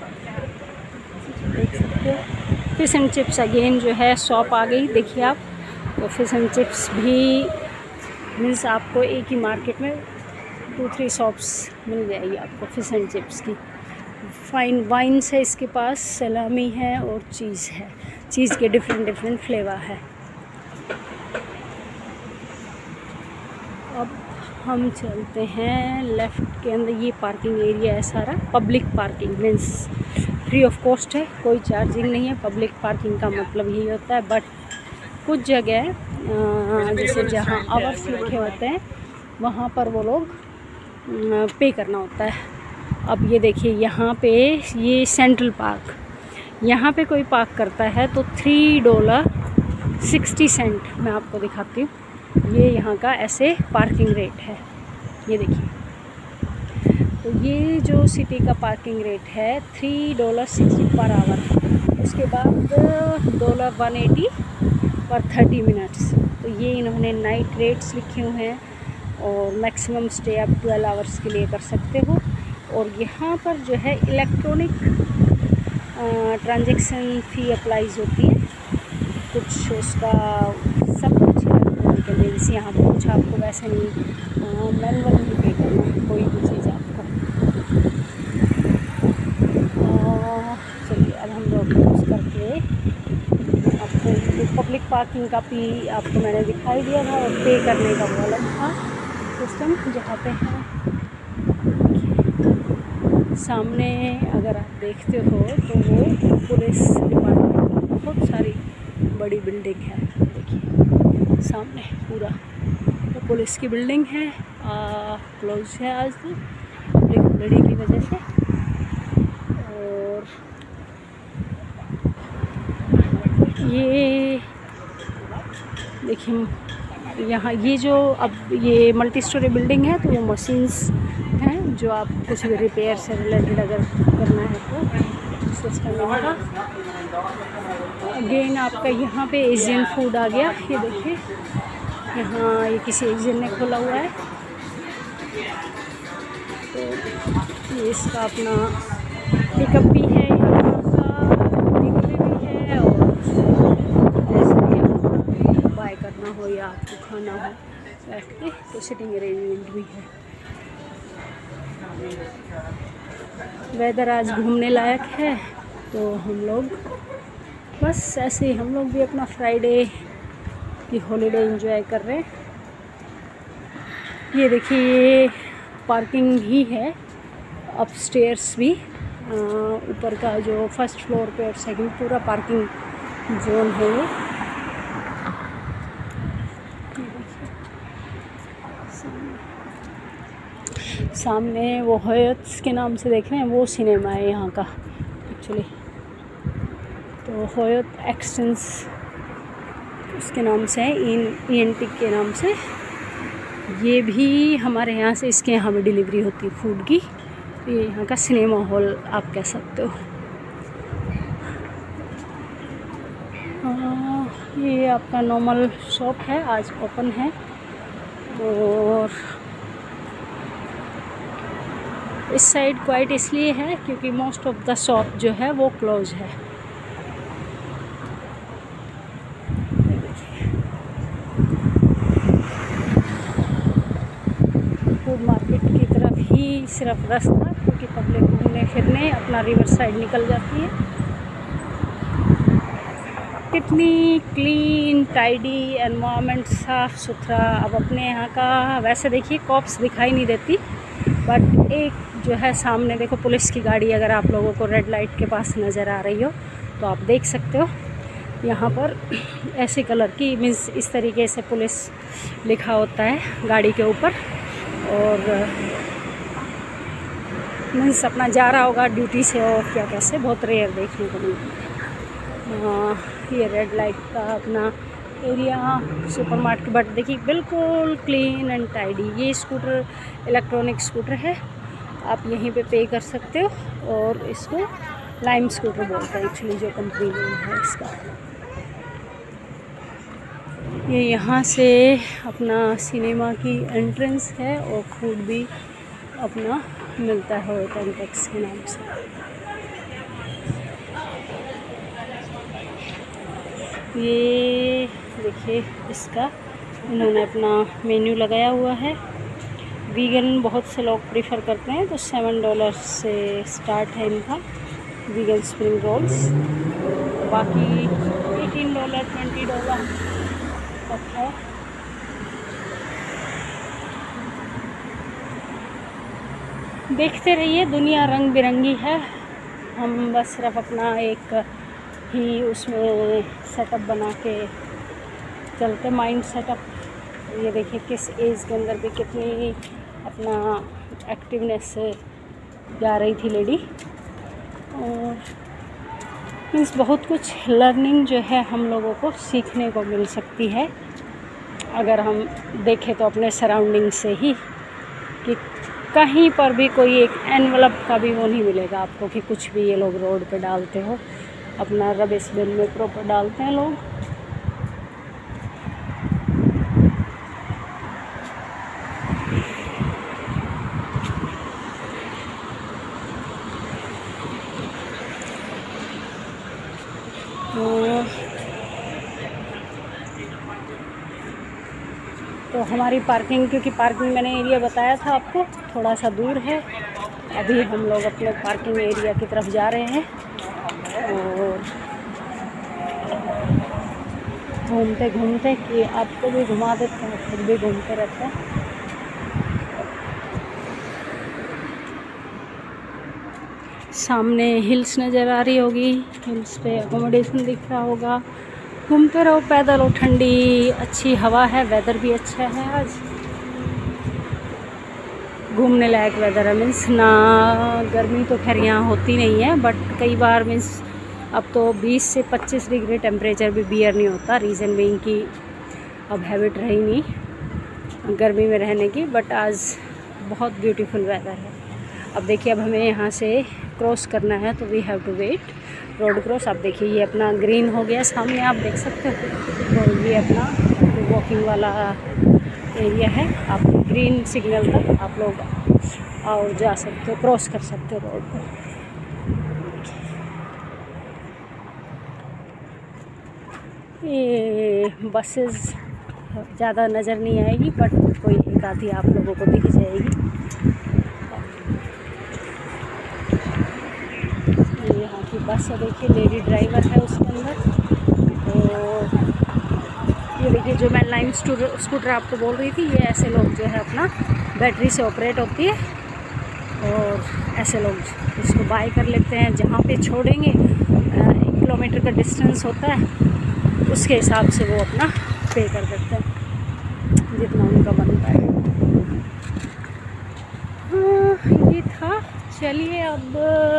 देख सकते हो। फिश एंड चिप्स अगेन जो है शॉप आ गई, देखिए आप, तो फिश एंड चिप्स भी मीन्स आपको एक ही मार्केट में 2-3 शॉप्स मिल जाएगी आपको फिश एंड चिप्स की। फाइन वाइन्स है इसके पास, सलामी है और चीज़ है, चीज़ के डिफरेंट फ्लेवर है। अब हम चलते हैं लेफ़्ट के अंदर, ये पार्किंग एरिया है सारा, public parking means free of cost है, कोई चार्जिंग नहीं है। पब्लिक पार्किंग का मतलब यही होता है, बट कुछ जगह जैसे जहाँ आवर्स लिखे होते हैं वहाँ पर वो लोग पे करना होता है। अब ये देखिए यहाँ पे ये सेंट्रल पार्क, यहाँ पे कोई पार्क करता है तो $3.60 मैं आपको दिखाती हूँ। ये यहाँ का ऐसे पार्किंग रेट है, ये देखिए। तो ये जो सिटी का पार्किंग रेट है $3.60 पर आवर, उसके बाद $180 पर 30 मिनट्स। तो ये इन्होंने नाइट रेट्स लिखे हुए हैं, और मैक्सिमम स्टे आप 12 आवर्स के लिए कर सकते हो। और यहाँ पर जो है इलेक्ट्रॉनिक ट्रांजैक्शन फ़ी अप्लाइज होती है, कुछ उसका सब कुछ इलेक्ट्रॉनिक है मीन्स यहाँ पर कुछ आपको वैसे नहीं मैनुअल नहीं पे करना कोई भी चीज़ आपको। चलिए अब हम लोग क्रॉस करके आपको पब्लिक पार्किंग का भी आपको मैंने दिखाई दिया था, और पे करने का वो अलग था सिस्टम जहाँ पे है। सामने अगर आप देखते हो तो वो पुलिस डिपार्टमेंट, बहुत सारी बड़ी बिल्डिंग है, देखिए सामने पूरा तो पुलिस की बिल्डिंग है। क्लोज है आज तो पब्लिक हॉलिडे की वजह से। और ये देखिए यहाँ ये जो अब ये मल्टी स्टोरी बिल्डिंग है, तो वो मशीन्स हैं जो आप कुछ भी रिपेयर से रिलेटेड अगर करना है तो सिस्टम होगा। अगेन आपका यहाँ पे एशियन फूड आ गया, ये देखिए यहाँ ये किसी एशियन ने खोला हुआ है, तो ये इसका अपना पिकअप भी है, यहाँ का टेकअवे भी है, और ऐसे भी आप बाय कर आना हो वैसे तो सिटिंग अरेंजमेंट भी है। वेदर आज घूमने लायक है, तो हम लोग बस ऐसे ही हम लोग भी अपना फ्राइडे की हॉलीडे एंजॉय कर रहे हैं। ये देखिए ये पार्किंग ही है, अपस्टेयर्स भी, ऊपर का जो फर्स्ट फ्लोर पे और सेकंड पूरा पार्किंग जोन है ये। सामने वो हयत्स के नाम से देख रहे हैं, वो सिनेमा है यहाँ का एक्चुअली, तो हयत एक्सटेंस उसके नाम से है, ENT के नाम से। ये भी हमारे यहाँ से, इसके यहाँ भी डिलीवरी होती है फूड की। ये यहाँ का सिनेमा हॉल आप कह सकते हो। ये आपका नॉर्मल शॉप है, आज ओपन है। और इस साइड क्वाइट इसलिए है क्योंकि मोस्ट ऑफ द शॉप जो है वो क्लोज है। फूड मार्केट की तरफ ही सिर्फ रास्ता, क्योंकि पब्लिक घूमने फिरने अपना रिवर साइड निकल जाती है। कितनी क्लीन टाइडी एनवायरनमेंट, साफ़ सुथरा। अब अपने यहाँ का वैसे देखिए कॉप्स दिखाई नहीं देती, बट एक जो है सामने देखो पुलिस की गाड़ी, अगर आप लोगों को रेड लाइट के पास नज़र आ रही हो तो आप देख सकते हो। यहाँ पर ऐसे कलर की, मीन्स इस तरीके से पुलिस लिखा होता है गाड़ी के ऊपर, और मीन्स अपना जा रहा होगा ड्यूटी से और क्या कैसे, बहुत रेयर देखने को मिलता है। ये रेड लाइट का अपना एरिया सुपरमार्केट, बट देखिए बिल्कुल क्लीन एंड टाइडी। ये स्कूटर इलेक्ट्रॉनिक स्कूटर है, आप यहीं पे पे कर सकते हो, और इसको लाइम स्कूटर बोलते हैं एक्चुअली, जो कंपनी नेम है इसका। ये यहाँ से अपना सिनेमा की एंट्रेंस है, और फूड भी अपना मिलता है टेंटेक्स के नाम से। ये देखिए इसका इन्होंने अपना मेन्यू लगाया हुआ है। वीगन बहुत से लोग प्रीफर करते हैं, तो $7 से स्टार्ट है इनका वीगन स्प्रिंग रोल्स। बाकी $18, $20 तक है। देखते रहिए, दुनिया रंग बिरंगी है। हम बस सिर्फ अपना एक ही उसमें सेटअप बना के चलते, माइंड सेटअप। ये देखिए किस एज के अंदर भी कितनी अपना एक्टिवनेस से जा रही थी लेडी। और मीन्स बहुत कुछ लर्निंग जो है हम लोगों को सीखने को मिल सकती है, अगर हम देखें तो अपने सराउंडिंग से ही, कि कहीं पर भी कोई एक एनवलप का भी वो नहीं मिलेगा आपको कि कुछ भी ये लोग रोड पे डालते हो, अपना रबिश बिन में प्रॉपर डालते हैं लोग। तो हमारी पार्किंग, क्योंकि पार्किंग मैंने एरिया बताया था आपको, थोड़ा सा दूर है। अभी हम लोग अपने पार्किंग एरिया की तरफ जा रहे हैं, और घूमते घूमते कि आपको भी घुमा देते हैं, खुद भी घूमते रहते हैं। सामने हिल्स नज़र आ रही होगी, हिल्स पे अकोमोडेशन दिख रहा होगा। घूमते रहो पैदल, और ठंडी अच्छी हवा है, वेदर भी अच्छा है आज, घूमने लायक वेदर है। मीन्स ना गर्मी तो खैर यहाँ होती नहीं है, बट कई बार मीन्स अब तो 20 से 25 डिग्री टेम्परेचर भी बियर नहीं होता, रीज़न बीइंग कि अब हैबिट रही नहीं गर्मी में रहने की। बट आज बहुत ब्यूटीफुल वेदर है। अब देखिए, अब हमें यहाँ से क्रॉस करना है, तो we have to wait road cross. आप देखिए ये अपना ग्रीन हो गया सामने, आप देख सकते हो, तो ये अपना वॉकिंग वाला एरिया है। आप ग्रीन सिग्नल तक आप लोग और जा सकते हो, क्रॉस कर सकते हो रोड को। ये बसेस ज़्यादा नज़र नहीं आएगी, बट कोई एक आधी आप लोगों को दिख जाएगी। ये यहाँ की बस है, देखिए लेडी ड्राइवर है उसके अंदर। तो ये देखिए जो मैं लाइन स्कूटर आपको बोल रही थी, ये ऐसे लोग जो है अपना बैटरी से ऑपरेट होती है, और ऐसे लोग इसको बाय कर लेते हैं। जहाँ पे छोड़ेंगे 1 किलोमीटर का डिस्टेंस होता है, उसके हिसाब से वो अपना पे कर देते हैं जितना उनका बनता है। हाँ, ये था। चलिए अब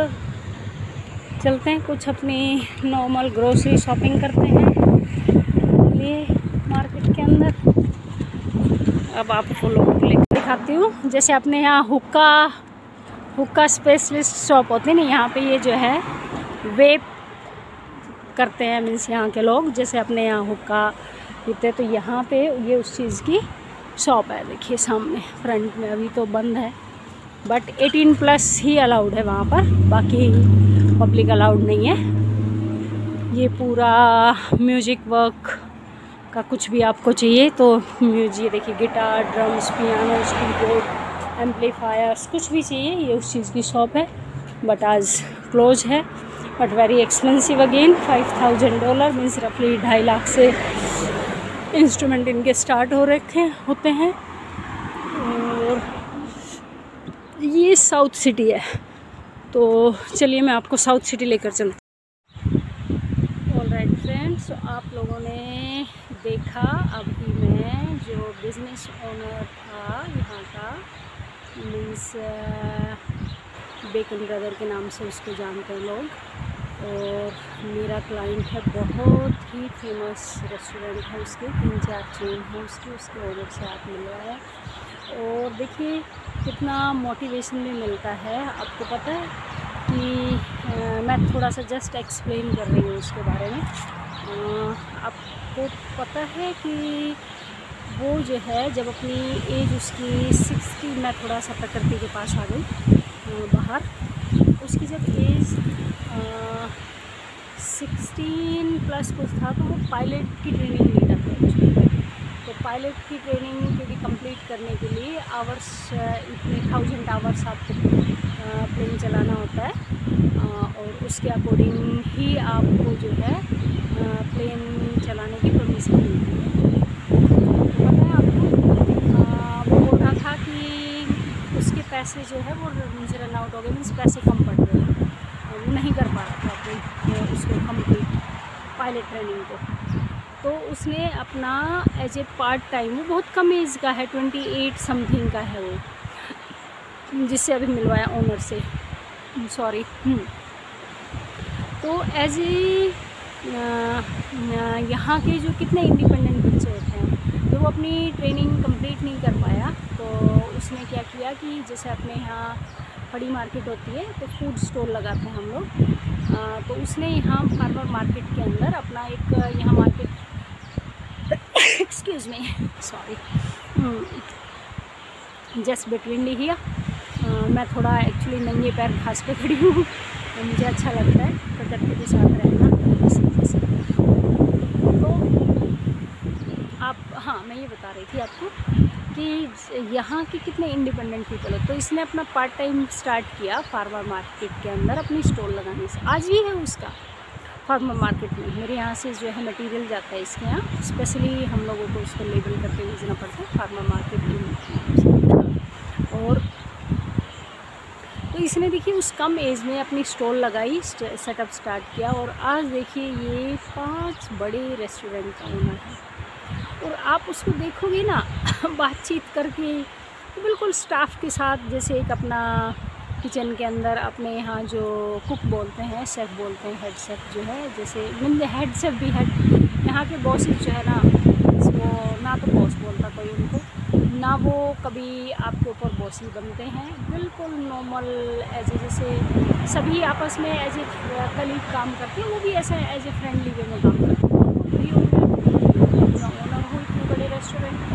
चलते हैं, कुछ अपनी नॉर्मल ग्रोसरी शॉपिंग करते हैं ये मार्केट के अंदर। अब आपको लोगों को लेकर दिखाती हूँ। जैसे अपने यहाँ हुक्का स्पेशलिस्ट शॉप होती है ना, यहाँ पे ये जो है वेप करते हैं, मीन्स यहाँ के लोग जैसे अपने यहाँ हुक्का पीते, तो यहाँ पे ये उस चीज़ की शॉप है। देखिए सामने फ्रंट में, अभी तो बंद है, बट 18+ ही अलाउड है वहाँ पर, बाकी पब्लिक अलाउड नहीं है। ये पूरा म्यूजिक वर्क का कुछ भी आपको चाहिए तो म्यूजिक, देखिए guitar, drums, pianos, keyboard, amplifiers, कुछ भी चाहिए, ये उस चीज़ की शॉप है। बट आज क्लोज है, but very expensive again. $5,000 means रफली 2.5 लाख से इंस्ट्रूमेंट इनके स्टार्ट हो रखे होते हैं। और ये साउथ सिटी है, तो चलिए मैं आपको साउथ सिटी लेकर चलती हूँ। ऑलराइट फ्रेंड्स, आप लोगों ने देखा अभी मैं जो बिज़नेस ओनर था यहाँ का, मीन्स बेकन ब्रदर के नाम से उसको जानते हैं लोग, और मेरा क्लाइंट है। बहुत ही फेमस रेस्टोरेंट है उसके, 3-4 चेन है उसके ओनर से आप मिल रहे हैं। और देखिए कितना मोटिवेशन भी मिलता है। आपको पता है कि मैं थोड़ा सा जस्ट एक्सप्लेन कर रही हूँ उसके बारे में। आपको पता है कि वो जो है जब अपनी एज उसकी 60, मैं थोड़ा सा प्रकृति के पास आ गई बाहर, उसकी जब एज 16+ कुछ था, तो वो पायलट की ट्रेनिंग लीडर थे। तो पायलट की ट्रेनिंग के लिए कंप्लीट करने के लिए आवर्स, इतने 1000 आवर्स आपको प्लेन चलाना होता है, और उसके अकॉर्डिंग ही आपको जो है प्लेन चलाने की परमिशन मिलती है। पता है आपको, वो बोल रहा था कि उसके पैसे जो है वो रन आउट हो गए, मीन्स पैसे कम पड़ गए, वो नहीं कर पा रहा था अपनी उसको कंप्लीट पायलट ट्रेनिंग को। तो उसने अपना एज ए पार्ट टाइम, वो बहुत कम एज का है, 28 समथिंग का है वो, जिससे अभी मिलवाया ओनर से, सॉरी। तो एज ए यहाँ के जो कितने इंडिपेंडेंट बच्चे होते हैं, जो वो अपनी ट्रेनिंग कंप्लीट नहीं कर पाया, तो उसने क्या किया कि जैसे अपने यहाँ बड़ी मार्केट होती है तो फूड स्टॉल लगाते हैं हम लोग, तो उसने यहाँ फार्मर मार्केट के अंदर अपना एक यहाँ market excuse me, sorry, just between the here. मैं थोड़ा एक्चुअली नंगे पैर घास पे खड़ी हूँ, तो मुझे अच्छा लगता है प्रकृति के साथ रहना, इसी वजह से। तो आप, हाँ, मैं ये बता रही थी आपको कि यहाँ के कितने इंडिपेंडेंट पीपल हो। तो इसने अपना पार्ट टाइम स्टार्ट किया फार्मर मार्केट के अंदर अपनी स्टॉल लगाने से। आज भी है उसका फार्मर मार्केट में, मेरे यहाँ से जो है मटेरियल जाता है इसके यहाँ, स्पेशली हम लोगों को उसको लेबल करके भेजना पड़ता है फार्मर मार्केट में। और तो इसने देखिए उस कम एज में अपनी स्टॉल लगाई, सेटअप स्टार्ट किया, और आज देखिए ये 5 बड़े रेस्टोरेंट का ओनर है। और आप उसको देखोगे ना बातचीत करके, तो बिल्कुल स्टाफ के साथ, जैसे एक अपना किचन के अंदर अपने यहाँ जो कुक बोलते हैं, शेफ़ बोलते हैं, हेड शेफ़ जो है, जैसे हेड शेफ़ भी है यहाँ के बॉसेस जो है ना, वो ना तो बॉस बोलता कोई उनको, ना वो कभी आपके ऊपर बॉसी बनते हैं, बिल्कुल नॉर्मल एज ए, जैसे सभी आपस में एज ए कलीग काम करते हैं, वो भी ऐसे एज ए फ्रेंडली वे में काम करते हैं। भी ओनर हूँ इतने बड़े रेस्टोरेंट का।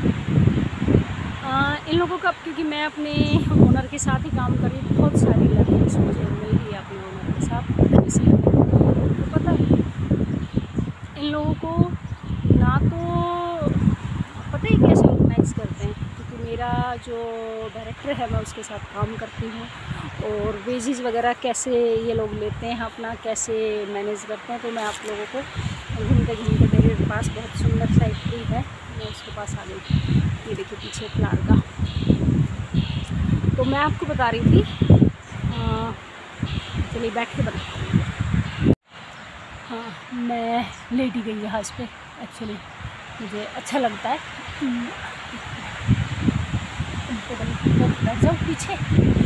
इन लोगों का, क्योंकि मैं अपने ओनर के साथ ही काम कर रही हूँ, बहुत सारी लर्निंग्स मुझे मिल रही है अपने ओनर के साथ, इसलिए तो पता है इन लोगों को ना तो मेरा जो डायरेक्टर है मैं उसके साथ काम करती हूँ, और वेजेस वगैरह कैसे ये लोग लेते हैं अपना, कैसे मैनेज करते हैं, तो मैं आप लोगों को घूमते घूमते, मेरे पास बहुत सुंदर सा एक ट्री है, मैं उसके पास आ गई। ये देखिए पीछे फ्लावर का। तो मैं आपको बता रही थी, चलिए बैठ के बता। हाँ, मैं लेटी गई जहाज़ पे, एक्चुअली मुझे अच्छा लगता है। बैठ जाओ पीछे।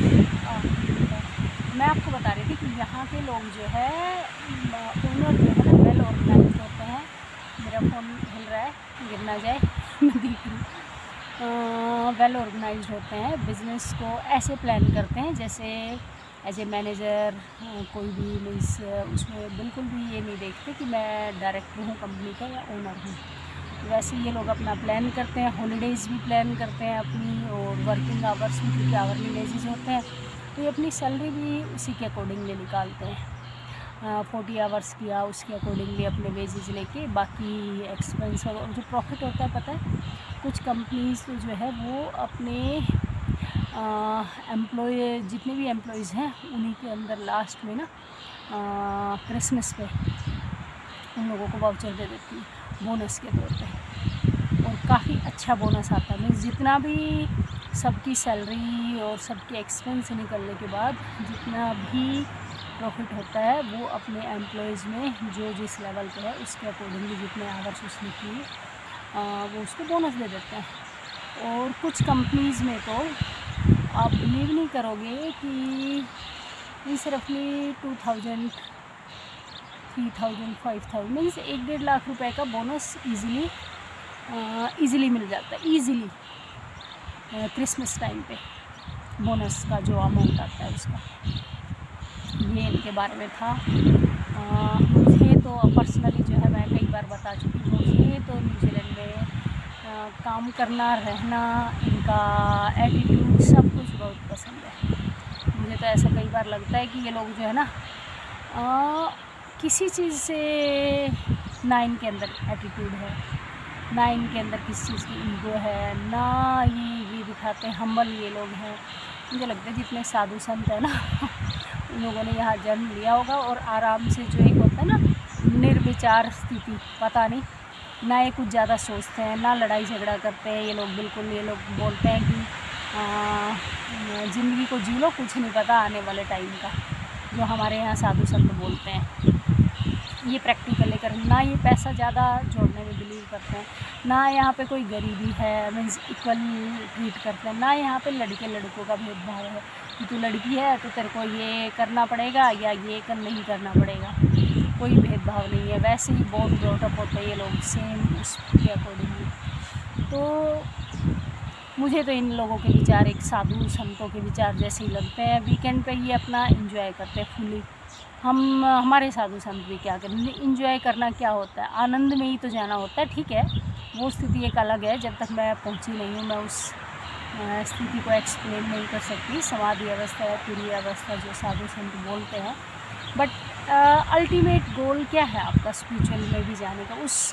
मैं आपको बता रही थी कि यहाँ के लोग जो है ओनर जो है ना वेल ऑर्गेनाइज होते हैं। मेरा फ़ोन हिल रहा है, गिर ना जाए, मैं देख रही हूँ। वेल ऑर्गेनाइज होते हैं, बिज़नेस को ऐसे प्लान करते हैं जैसे एज ए मैनेजर कोई भी मीन्स उसमें बिल्कुल भी ये नहीं देखते कि मैं डायरेक्टर हूँ कंपनी का या ओनर हूँ। वैसे ये लोग अपना प्लान करते हैं, हॉलीडेज़ भी प्लान करते हैं अपनी, और वर्किंग आवर्स भी, क्योंकि आवर्ली बेसिस होते हैं, तो ये अपनी सैलरी भी उसी के अकॉर्डिंगली निकालते हैं। 40 आवर्स किया उसके अकॉर्डिंगली अपने वेजेस लेके, बाकी एक्सपेंस और जो प्रॉफिट होता है पता है, कुछ कंपनीज तो जो है वो अपने एम्प्लॉय जितने भी एम्प्लॉयज़ हैं उन्हीं के अंदर लास्ट में ना क्रिसमस पे उन लोगों को वाउचर दे देती है बोनस के तौर पे, और काफ़ी अच्छा बोनस आता है। मीन्स जितना भी सबकी सैलरी और सबके एक्सपेंस निकलने के बाद जितना भी प्रॉफिट होता है वो अपने एम्प्लॉयज़ में जो जिस लेवल पे है उसके अकॉर्डिंगली जितने आवर्स उसने किए वो उसको बोनस दे देते हैं। और कुछ कंपनीज़ में तो आप बिलीव नहीं करोगे कि सिर्फ 2000, 3000, 5000 मीन्स 1-1.5 लाख रुपए का बोनस ईज़िली मिल जाता है। ईज़िली क्रिसमस टाइम पे बोनस का जो अमाउंट आता है उसका, ये इनके बारे में था। मुझे तो पर्सनली जो है मैं कई बार बता चुकी हूँ, मुझे तो न्यूजीलैंड में काम करना, रहना, इनका एटीट्यूड सब कुछ बहुत पसंद है। मुझे तो ऐसा कई बार लगता है कि ये लोग जो है ना किसी चीज़ से ना इनके अंदर एटीट्यूड है, ना इनके अंदर किसी चीज़ की ईगो है, ना ये दिखाते हैं हम्बल ये लोग हैं। मुझे लगता है जितने साधु संत है ना उन लोगों ने यहाँ जन्म लिया होगा, और आराम से जो एक होता है ना निर्विचार स्थिति, पता नहीं ना ये कुछ ज़्यादा सोचते हैं, ना लड़ाई झगड़ा करते हैं ये लोग बिल्कुल। ये लोग बोलते हैं कि ज़िंदगी को जी लो, कुछ नहीं पता आने वाले टाइम का, जो हमारे यहाँ साधु संत बोलते हैं। ये प्रैक्टिकली कर, ना ये पैसा ज़्यादा जोड़ने में बिलीव करते हैं, ना यहाँ पे कोई गरीबी है, मीन्स इक्वल ट्रीट करते हैं, ना यहाँ पे लड़के लड़कों का भेदभाव है कि तू लड़की है तो तेरे को ये करना पड़ेगा या ये नहीं करना पड़ेगा, कोई भेदभाव नहीं है। वैसे ही बहुत ब्रॉटअप होते हैं ये लोग सेम उसके अकॉर्डिंगली। तो मुझे तो इन लोगों के विचार एक साधु संतों के विचार जैसे ही लगते हैं। वीकेंड पे ये अपना एंजॉय करते हैं फुली। हमारे साधु संत भी क्या करें, एंजॉय करना क्या होता है, आनंद में ही तो जाना होता है। ठीक है, वो स्थिति एक अलग है, जब तक मैं पहुंची नहीं हूँ मैं उस स्थिति को एक्सप्लेन नहीं कर सकती। समाधि अवस्था है, तुरीय अवस्था जो साधु संत बोलते हैं, बट अल्टीमेट गोल क्या है आपका स्पिरिचुअल में भी जाने का, उस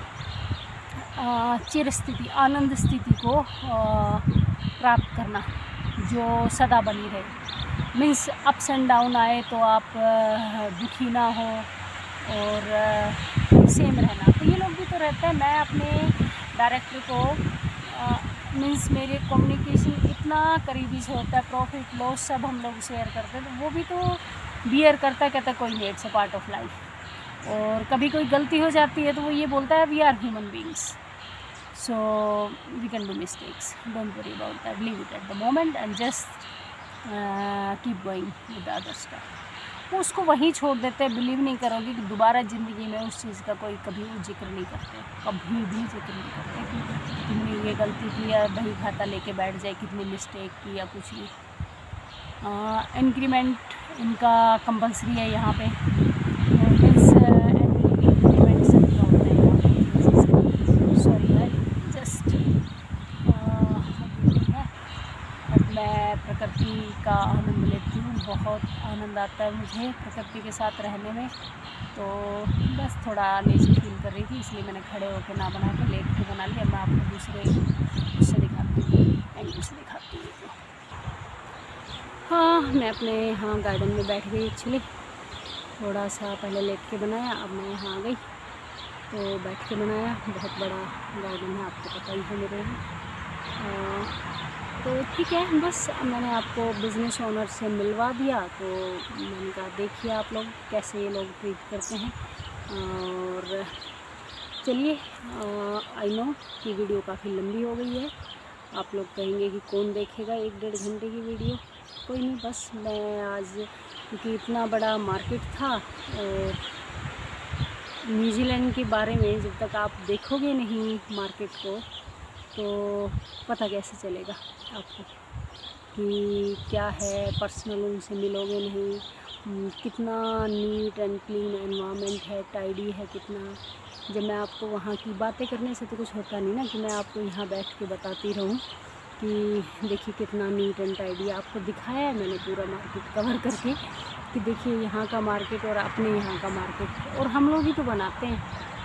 चिर स्थिति, आनंद स्थिति को प्राप्त करना जो सदा बनी रहे। मीन्स अप्स एंड डाउन आए तो आप दुखी ना हो और सेम रहना। तो ये लोग भी तो रहते हैं। मैं अपने डायरेक्टर को मीन्स मेरे कम्युनिकेशन इतना करीबी से होता है, प्रॉफिट लॉस सब हम लोग शेयर करते हैं, तो वो भी तो बियर करता है, कहता है कोई नहीं, it's a part of life. और कभी कोई गलती हो जाती है तो वो ये बोलता है we are human beings, so we can do mistakes, don't worry about that, leave it at the moment and just keep going with the other stuff. वो उसको वहीं छोड़ देते हैं। बिलीव नहीं करोगे कि दोबारा ज़िंदगी में उस चीज़ का कोई कभी जिक्र नहीं करते, कभी भी जिक्र नहीं करते कि तुमने ये गलती की या बही खाता लेके बैठ जाए, कितनी मिस्टेक की या कुछ नहीं। इंक्रीमेंट इनका कंपलसरी है यहाँ पे, मीन्स इंक्रीमेंट सबका होता है यहाँ पे। सॉरी है जस्ट मैं प्रकृति का आनंद लेती हूँ, बहुत आनंद आता है मुझे प्रकृति के साथ रहने में। तो बस थोड़ा लेजी फील कर रही थी, इसलिए मैंने खड़े होकर ना बना के लेट के बना लिया। मैं आपको दूसरे उससे दिखाती हूँ। एंगल से दिखाती हूँ। हाँ, मैं अपने यहाँ गार्डन में बैठ गई। एक्चुअली थोड़ा सा पहले लेट के बनाया, अब मैं यहाँ आ गई तो बैठ के बनाया। बहुत बड़ा गार्डन है, आपको पता ही है मेरे यहाँ। तो ठीक है, बस मैंने आपको बिज़नेस ओनर से मिलवा दिया। तो मैंने कहा देखिए आप लोग कैसे ये लोग ट्रीट करते हैं। और चलिए, आई नो कि वीडियो काफ़ी लंबी हो गई है। आप लोग कहेंगे कि कौन देखेगा 1-1.5 घंटे की वीडियो। कोई नहीं, बस मैं आज क्योंकि इतना बड़ा मार्केट था और न्यूजीलैंड के बारे में जब तक आप देखोगे नहीं मार्केट को तो पता कैसे चलेगा आपको कि क्या है। पर्सनल उनसे मिलोगे नहीं, कितना नीट एंड क्लीन एनवायरनमेंट है, टाइडी है कितना। जब मैं आपको वहाँ की बातें करने से तो कुछ होता नहीं ना कि मैं आपको यहाँ बैठ के बताती रहूँ कि देखिए कितना नीट एंड टाइडी। आपको दिखाया है मैंने पूरा मार्केट कवर करके कि देखिए यहाँ का मार्केट और अपने यहाँ का मार्केट। और हम लोग ही तो बनाते हैं,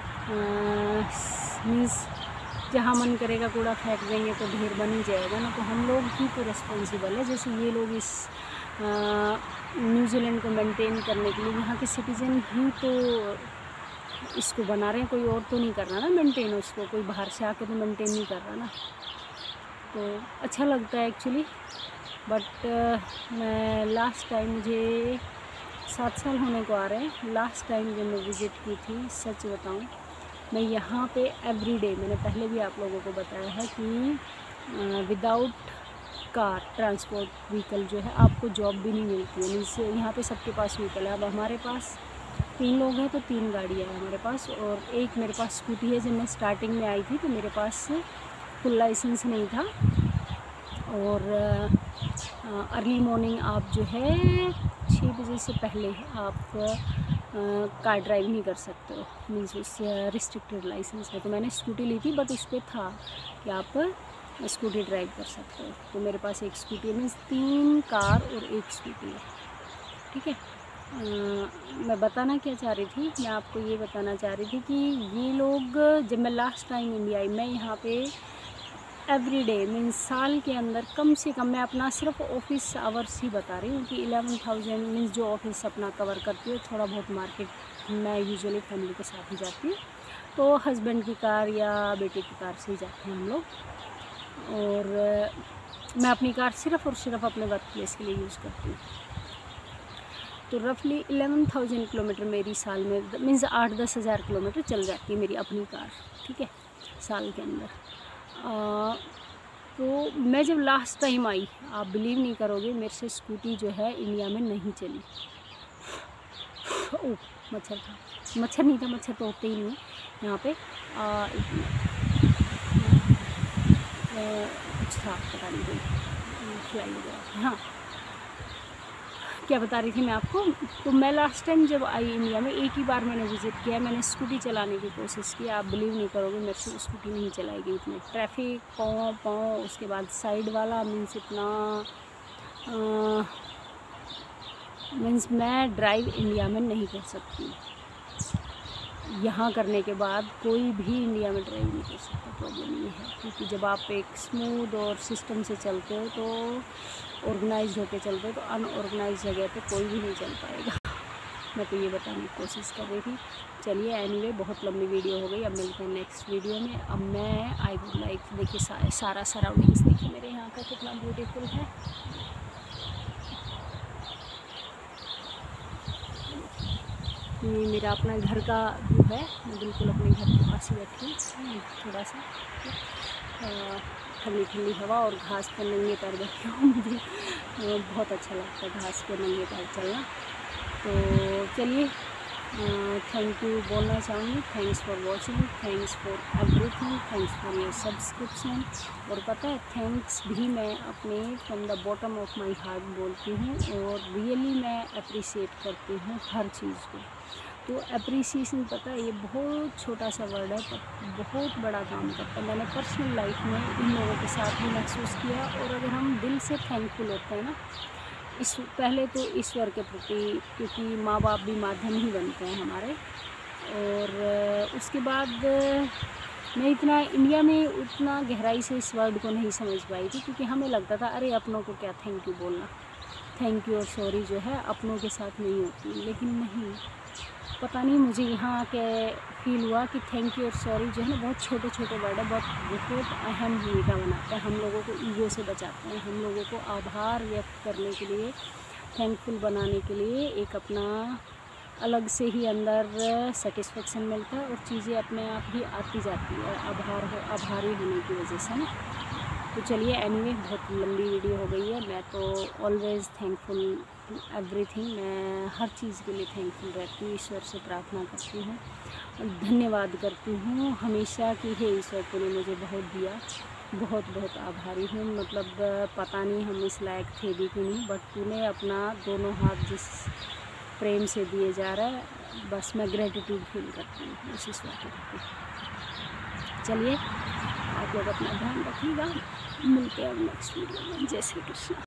मीन्स जहाँ मन करेगा कूड़ा फेंक देंगे तो ढेर बन ही जाएगा ना। तो हम लोग ही तो रिस्पॉन्सिबल है। जैसे ये लोग इस न्यूजीलैंड को मेंटेन करने के लिए यहाँ के सिटीजन ही तो इसको बना रहे हैं, कोई और तो नहीं कर रहा ना मेंटेन उसको, कोई बाहर से आके तो मेंटेन नहीं कर रहा ना। तो अच्छा लगता है एक्चुअली। बट मैं लास्ट टाइम, मुझे 7 साल होने को आ रहे हैं, लास्ट टाइम जब मैं विज़िट की थी, सच बताऊं मैं यहाँ पे एवरीडे, मैंने पहले भी आप लोगों को बताया है कि विदाउट कार ट्रांसपोर्ट व्हीकल जो है आपको जॉब भी नहीं मिलती है। मीन्स यहाँ पे सबके पास व्हीकल है। अब हमारे पास 3 लोग हैं तो 3 गाड़ियाँ हैं हमारे पास, और एक मेरे पास स्कूटी है। जब मैं स्टार्टिंग में आई थी तो मेरे पास फुल लाइसेंस नहीं था। और अर्ली मॉर्निंग आप जो है 6 बजे से पहले आप कार ड्राइव नहीं कर सकते हो, मीन्स उस रिस्ट्रिक्टेड लाइसेंस है। तो मैंने स्कूटी ली थी, बट उस पर था कि आप स्कूटी ड्राइव कर सकते हो। तो मेरे पास एक स्कूटी है, मीन्स 3 कार और 1 स्कूटी है। ठीक है, मैं बताना क्या चाह रही थी, मैं आपको ये बताना चाह रही थी कि ये लोग, जब मैं लास्ट टाइम इंडिया आई, मैं यहाँ पे एवरीडे मीन्स साल के अंदर कम से कम, मैं अपना सिर्फ ऑफिस आवर्स ही बता रही हूँ कि 11,000 मीन्स जो ऑफिस अपना कवर करती हूँ। थोड़ा बहुत मार्केट मैं यूजुअली फैमिली के साथ ही जाती हूँ, तो हस्बैंड की कार या बेटे की कार से ही जाते हैं हम लोग। और मैं अपनी कार सिर्फ़ और सिर्फ अपने वर्क प्लेस के लिए यूज़ करती हूँ। तो रफली 11,000 किलोमीटर मेरी साल में, मीन्स 8-10 हज़ार किलोमीटर चल जाती है मेरी अपनी कार। ठीक है, साल के अंदर। तो मैं जब लास्ट टाइम आई, आप बिलीव नहीं करोगे, मेरे से स्कूटी जो है इंडिया में नहीं चली। ओह, मच्छर था, मच्छर नहीं था, मच्छर तो होते ही नहीं है यहाँ पे। कुछ था, पता नहीं, कोई फ्लाई वगैरह। हाँ, क्या बता रही थी मैं आपको। तो मैं लास्ट टाइम जब आई इंडिया में, एक ही बार मैंने विज़िट किया, मैंने स्कूटी चलाने की कोशिश की। आप बिलीव नहीं करोगे, मेरे से स्कूटी नहीं चलाई गई। इतने ट्रैफिक, पाँव, उसके बाद साइड वाला, मीन्स इतना मीन्स मैं ड्राइव इंडिया में नहीं कर सकती। यहाँ करने के बाद कोई भी इंडिया में ड्राइव नहीं कर सकता। प्रॉब्लम ये है क्योंकि जब आप एक स्मूथ और सिस्टम से चलते हो, तो ऑर्गेनाइज होकर चलते हो, तो अनऑर्गेनाइज जगह पे कोई भी नहीं चल पाएगा। मैं तो ये बताने की कोशिश कर रही थी। चलिए, एनीवे बहुत लंबी वीडियो हो गई। अब मिलते हैं नेक्स्ट वीडियो में। अब मैं आई वुड लाइक, देखिए सारा सराउंडिंग्स देखिए मेरे यहाँ का कितना ब्यूटीफुल है। ये मेरा अपना घर का व्यू है। मैं बिल्कुल अपने घर के पास ही बैठी हूँ, थोड़ा सा ठंडी ठंडी हवा और घास पर नंगे पैर बैठी हूँ। मुझे बहुत अच्छा लगता है घास पर नंगे पैर चलना। तो चलिए, थैंक यू बोलना चाहूँगी। Thanks for watching, thanks for everything, thanks for your subscription. और पता है, थैंक्स भी मैं अपने from the bottom of my heart बोलती हूँ, और रियली मैं अप्रिशिएट करती हूँ हर चीज़ को। तो अप्रिसिएशन, पता है, ये बहुत छोटा सा वर्ड है पर बहुत बड़ा काम करता है। मैंने पर्सनल लाइफ में इन लोगों के साथ भी महसूस किया। और अगर हम दिल से थैंकफुल होते हैं ना, पहले तो ईश्वर के प्रति, क्योंकि माँ बाप भी माध्यम ही बनते हैं हमारे, और उसके बाद मैं इतना इंडिया में उतना गहराई से इस वर्ड को नहीं समझ पाई थी, क्योंकि हमें लगता था अरे अपनों को क्या थैंक यू बोलना, थैंक यू और सॉरी जो है अपनों के साथ नहीं होती। लेकिन नहीं, पता नहीं मुझे यहाँ आके फील हुआ कि थैंक यू और सॉरी जो है ना बहुत छोटे छोटे वर्ड है, बहुत अहम भूमिका बनाते हैं, हम लोगों को ईगो से बचाते हैं, हम लोगों को आभार व्यक्त करने के लिए, थैंकफुल बनाने के लिए एक अपना अलग से ही अंदर सेटिस्फेक्शन मिलता है और चीज़ें अपने आप ही आती जाती है आभारी होने की वजह से ना। तो चलिए एनीवे बहुत लंबी वीडियो हो गई है। मैं तो ऑलवेज़ थैंकफुल टू एवरीथिंग, मैं हर चीज़ के लिए थैंकफुल रहती हूँ, ईश्वर से प्रार्थना करती हूँ, धन्यवाद करती हूँ हमेशा कि हे ईश्वर तूने मुझे बहुत दिया, बहुत बहुत आभारी हूँ। मतलब पता नहीं हम इस लायक थे भी कि नहीं, बट तूने अपना दोनों हाथ जिस प्रेम से दिए जा रहा है, बस मैं ग्रेटिट्यूड फील करती हूँ उस ईश्वर के प्रति। चलिए आप लोग अपना ध्यान रखिएगा, मिलते हैं अब नेक्स्ट वीडियो में। जय श्री कृष्ण।